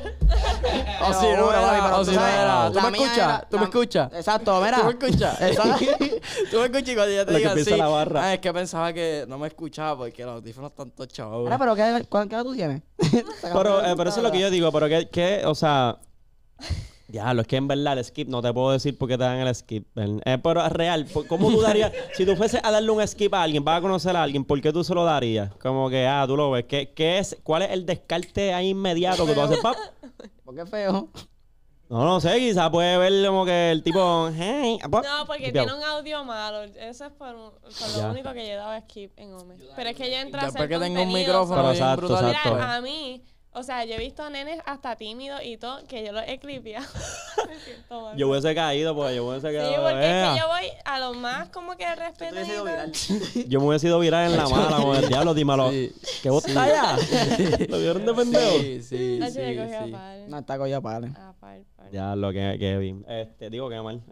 O si no era, o si no era. ¿Tú me escuchas? ¿Tú me escuchas? Exacto, mira. ¿Tú me escuchas? Exacto. Tú me escuchas y cuando ya te Lo que digan empieza sí. la barra. Es que pensaba que no me escuchaba porque los audífonos están todos chavos. Mira, pero ¿qué edad tú tienes? Pero eso es lo que yo digo, pero que o sea... Diablo, es que en verdad el skip no te puedo decir por qué te dan el skip. Pero es real. ¿Cómo tú darías? Si tú fueses a darle un skip a alguien, vas a conocer a alguien, ¿por qué tú se lo darías? Como que, tú lo ves. ¿Cuál es el descarte ahí inmediato que tú haces? ¡Pap! ¿Por qué feo? No sé, quizás puede ver como que el tipo... Hey, pap, No, porque tipeado. tiene un audio malo. Eso es por Ya. lo único que yo he dado skip en Ome. Pero es que yo entro a Después hacer que tengo un contenido, micrófono Pero bien exacto, brutal. exacto. Mira, a mí, o sea, yo he visto nenes hasta tímidos y todo, que yo los he clipeado. Me siento mal. Yo hubiese caído, pues yo hubiese Sí, quedado... porque es que yo voy a lo más como que respeto. Yo me hubiese ido viral en la mala, con el diablo, dímelo. Sí. ¿Qué vos estás allá? ¿Lo vieron de pendejo? Sí. No, está cogido padre. Ya, lo que vi. Digo que mal.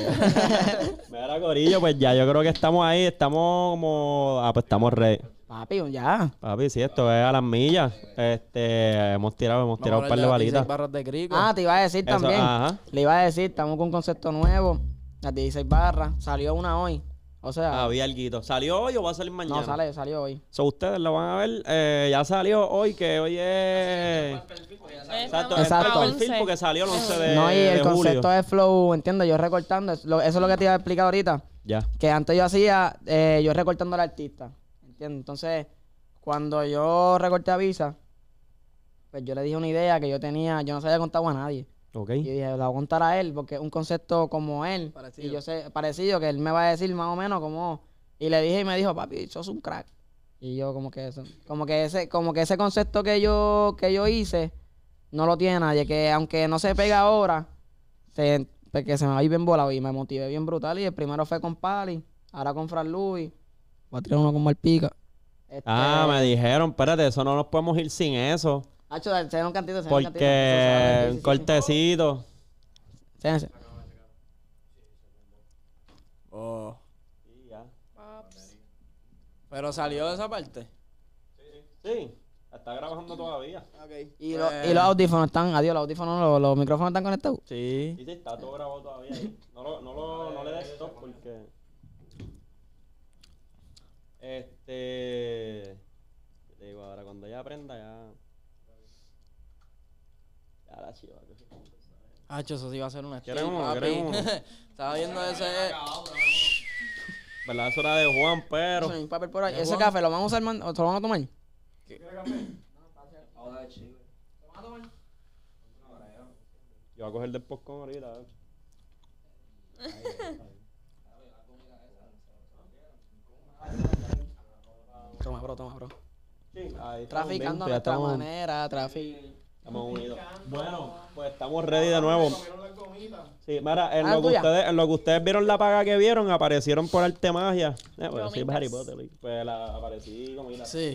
Mira, Corillo, pues ya yo creo que estamos ahí. Estamos como... pues estamos ready. Papi, ya. Papi, sí, esto es a las millas. Hemos tirado un par de balitas. barras de crico. Ah, te iba a decir Eso, también. ajá. Le iba a decir, estamos con un concepto nuevo. Las 16 barras. Salió una hoy. O sea, Había alguito. ¿Salió hoy o va a salir mañana? no, salió hoy. So, ustedes lo van a ver. Ya salió hoy, que hoy es... Exacto. Exacto. El perfil porque salió el 11 de No, y el de julio. concepto es flow, ¿entiendes? Yo recortando. Eso es lo que te iba a explicar ahorita. Ya. Que antes yo hacía, yo recortando al artista. ¿Entiendes? Entonces, cuando yo recorté a Visa, pues yo le dije una idea que yo tenía, yo no se había contado a nadie. Ok. Y yo dije, la voy a contar a él porque es un concepto como él. Parecido. Y yo sé, parecido, que él me va a decir más o menos como. Y le dije y me dijo, papi, sos un crack. Y yo como que ese concepto que yo hice, no lo tiene nadie. Que aunque no se pega ahora, porque se me va a ir bien volado. Y me motivé bien brutal. Y el primero fue con Pali, ahora con Fran Luis. Voy a tirar uno con Malpica. Me dijeron, espérate, eso no nos podemos ir sin eso. Hacho, se da un cantito, Porque un cortecito. Sí. Oh. Pero salió de esa parte. Sí, está grabando todavía. Okay. Y los audífonos están, adiós, los audífonos, los micrófonos están conectados. Sí. Sí, está todo grabado todavía ahí. No le des stop porque... Te digo, ahora cuando ella aprenda ya... Ya la chiva. Hacho, eso sí va a ser una ¿Quieren chill, uno? papi. ¿Quieren uno? Estaba viendo ese... ¿Verdad? Eso era de Juan, pero... Hay un papel por ahí. Ese café, ¿lo vamos a usar, o se lo van a tomar? Yo voy a coger del popcorn ahorita. Toma, bro. Sí, ahí Traficando a nuestra manera, Estamos unidos. Bueno, pues estamos ready de nuevo. Sí, mira, en tuya. lo que ustedes vieron la paga que vieron, aparecieron por arte magia. Pues sí, Gomitas. Harry Potter. Pues aparecí como Sí.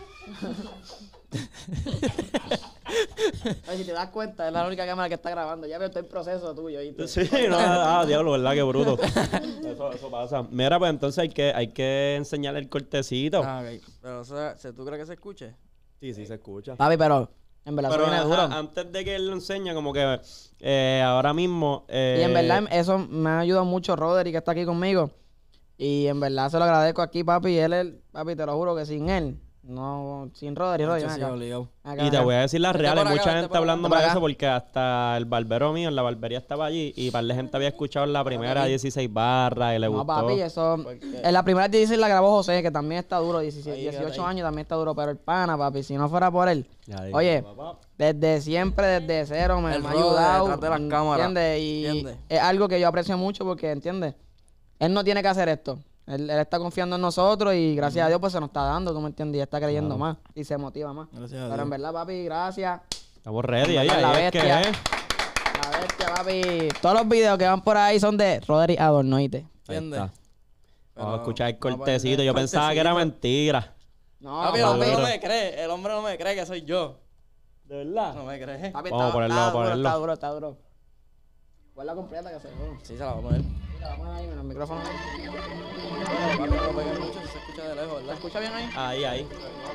Ay, si te das cuenta, es la única cámara que está grabando. Ya veo, estoy en proceso tuyo, ¿viste? Sí, no, diablo, ¿verdad? Qué bruto. Eso pasa. Mira, pues entonces hay que enseñarle el cortecito. Ah, ok. Pero, o sea, ¿tú crees que se escuche? Sí, se escucha. Papi, pero en verdad Pero eso viene ajá, duro. antes de que él lo enseñe, como que ahora mismo... Y en verdad eso me ha ayudado mucho Roderick, que está aquí conmigo. Y en verdad se lo agradezco aquí, papi. Papi, te lo juro que sin él, No, sin Rodri, ven Sí, acá. obligado. Acá, Y te acá. voy a decir la Vete real, por hay acá, mucha vete gente por acá. hablándome Vete de por eso acá. porque hasta el barbero mío en la barbería estaba allí y par de gente había escuchado la primera 16 barras y le No, gustó. papi, eso... ¿Por qué? En la primera 16 la grabó José, que también está duro, 17, Ahí, quédate 18 ahí. años también está duro, pero el pana, papi, si no fuera por él... Ya digo, Oye, papá. desde siempre, desde cero, me El ha rode ayudado. detrás de las cámaras, ¿Entiendes? Y ¿entiendes? es algo que yo aprecio mucho porque, ¿entiendes? Él no tiene que hacer esto. Él está confiando en nosotros y gracias a Dios pues se nos está dando, ¿tú me entiendes? Y está creyendo más y se motiva más. Gracias a Pero Dios. en verdad, papi, gracias. Estamos ready, ahí, La ahí es que bestia. es. La bestia, papi. Todos los videos que van por ahí son de Rodri Adorno, ¿oíste? Ahí ¿Entiendes? está. Pero Vamos a escuchar el vamos a cortecito. ponerle Yo pensaba que era cortecito. mentira. No, Papi, el hombre no Duro. me cree. El hombre no me cree que soy yo. ¿De verdad? No me cree. Papi, Vamos a ponerlo, está vamos a duro, ponerlo. está duro, está duro. Ponla completa que se ve. Sí, se la voy a poner. Mira, vamos ahí, mira, el micrófono. Papi, no lo pegué mucho, se escucha de lejos, ¿Se ¿verdad? escucha bien ahí? Ahí, ahí.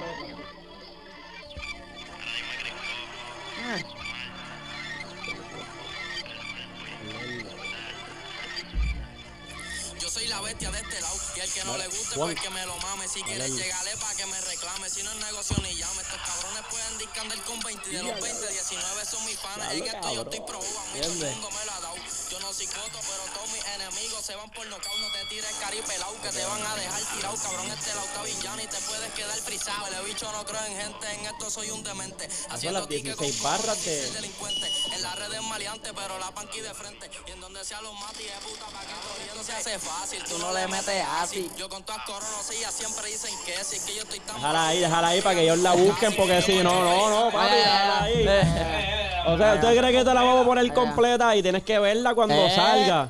Yo soy la bestia de este lado. Y el que no le guste, pues que me lo mame. Si quieres llegarle pa' que me reclame. Si no es negocio ni llame. Estos cabrones pueden discandar con 20. De los 20, 19 son mis panas. En esto yo estoy probado. A mí todo el mundo me lo ha dado. Yo no soy coto, pero todos mis enemigos se van por nocaut. No te tires caripelao, que te van a dejar tirado. Cabrón, este lado está villano y te puedes quedar frisado. El bicho no creo en gente, en esto soy un demente. Haciendo las tickets 16 con barras cojones y de- ser delincuente. En las redes maleante, pero la panqui de frente. Y en donde sea los mati de puta pa' que corriendo se hace fácil. Tú no le metes así. Yo con todas coronosillas siempre dicen que sí, que yo estoy tan Déjala ahí para que ellos la busquen porque si no, papi, déjala ahí. O sea, ¿usted cree que te la vamos a poner completa y tienes que verla cuando salga?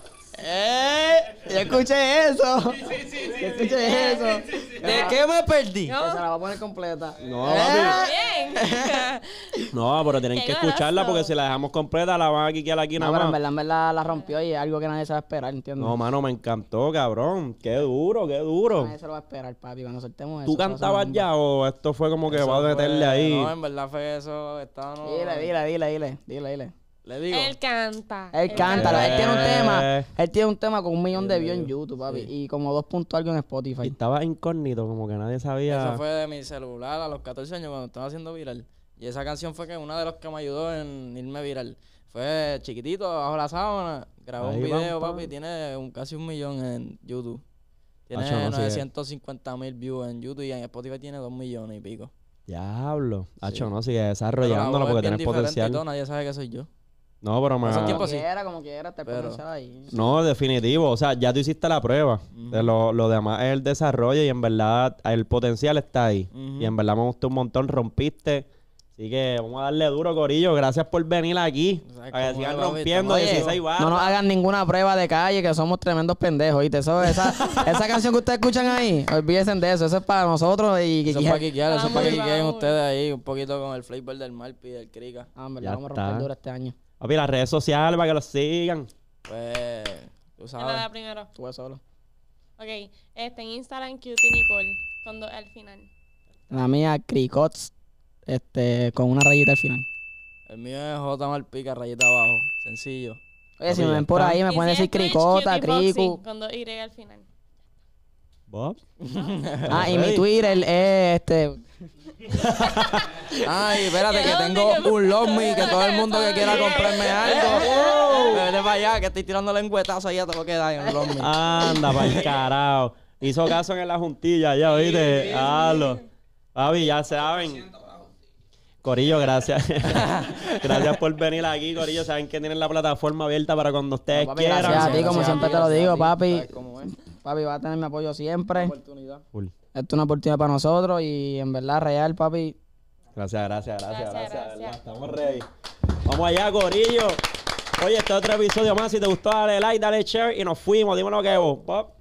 Yo escuché eso. Yo escuché eso. ¿De qué me perdí? Que se la va a poner completa. No, papi. Bien. No, pero tienen Qué que escucharla golazo. porque si la dejamos completa la van a quiquear aquí No, nada pero más. en verdad la rompió y es algo que nadie se va a esperar, ¿entiendes? No, mano, me encantó, cabrón. Qué duro, qué duro. Nadie se lo va a esperar, papi, cuando soltemos eso. ¿Tú eso va a ser cantabas una ya o esto fue como que Eso va a meterle fue- ahí? No, en verdad fue eso. Estábamos... bomba. Dile. Le digo. Él canta. Él canta, él tiene un Eh. tema. Él tiene un tema con 1 millón de views en YouTube, papi. Y como 2 puntos algo en Y Spotify. estaba incógnito, como que nadie sabía. Eso fue de mi celular a los 14 años cuando estaba haciendo viral. Y esa canción fue que una de los que me ayudó en irme viral. Fue chiquitito, bajo la sábana. Grabó Ahí un video, van, papi. Tiene casi 1 millón en YouTube. Tiene Acho, no, sí, 950,000 views en YouTube y en Spotify tiene 2 millones y pico. Diablo. Hacho, no, sigue Pero la desarrollándolo voz porque es bien tienes diferente y potencial. todo, nadie sabe que soy yo. No, pero me... Hace tiempo sí. Como quiera, está el Pero- potencial ahí. No, definitivo. O sea, ya tú hiciste la prueba. De lo demás es el desarrollo y en verdad el potencial está ahí. Ujú. Y en verdad me gustó un montón. Rompiste. Así que vamos a darle duro, Corillo. Gracias por venir aquí. ¿Sabes Para que cómo sigan es, papi? rompiendo Estamos- 16 barras. No nos hagan ninguna prueba de calle, que somos tremendos pendejos, ¿viste? Esa canción que ustedes escuchan ahí, olvídense de eso. Eso es para nosotros y... Eso es para quiquear, eso es para que Vamos, quiquen vamos. ustedes ahí un poquito con el flavor del Malpi y del Crica. Ah, en verdad, Ya vamos a está. romper duro este año. Papi, las redes sociales para que los sigan. Pues, tú Él la da sabes. primero. Estuve solo. Ok. En Instagram, Cutie Nicole. Con 2 al final. La mía, Cricots, con una rayita al final. El mío es J Malpica, rayita abajo. Sencillo. Oye, si Papi, me ya ven por está. ahí, me Y pueden si decir es Twitch, Cricota, Cutie Foxy, Cricu. Con 2 Y al final. Bob. Ah, y mi Twitter es Ay, espérate, ¿De que dónde tengo que- un Love Me, que todo el mundo que quiera comprarme algo. Vete para allá, que estoy tirando lengüetazo ahí a todo lo que da en Love Me. Anda, para el carajo. Hizo caso en la juntilla ya, ¿oíste? Hazlo. Papi, ya saben. Corillo, gracias. Gracias por venir aquí, Corillo. Saben que tienen la plataforma abierta para cuando ustedes Papi, quieran. gracias a ti, como Gracias siempre ti, te lo gracias digo, a ti. papi. ¿Sabes cómo es? Papi, va a tener mi apoyo siempre. Oportunidad. Cool. Esto es una oportunidad para nosotros y en verdad, real, papi. Gracias. Gracias. ¿Verdad? Estamos ready. Vamos allá, Corillo. Oye, este es otro episodio más. Si te gustó, dale like, dale share y nos fuimos. Dímelo que vos. Pop.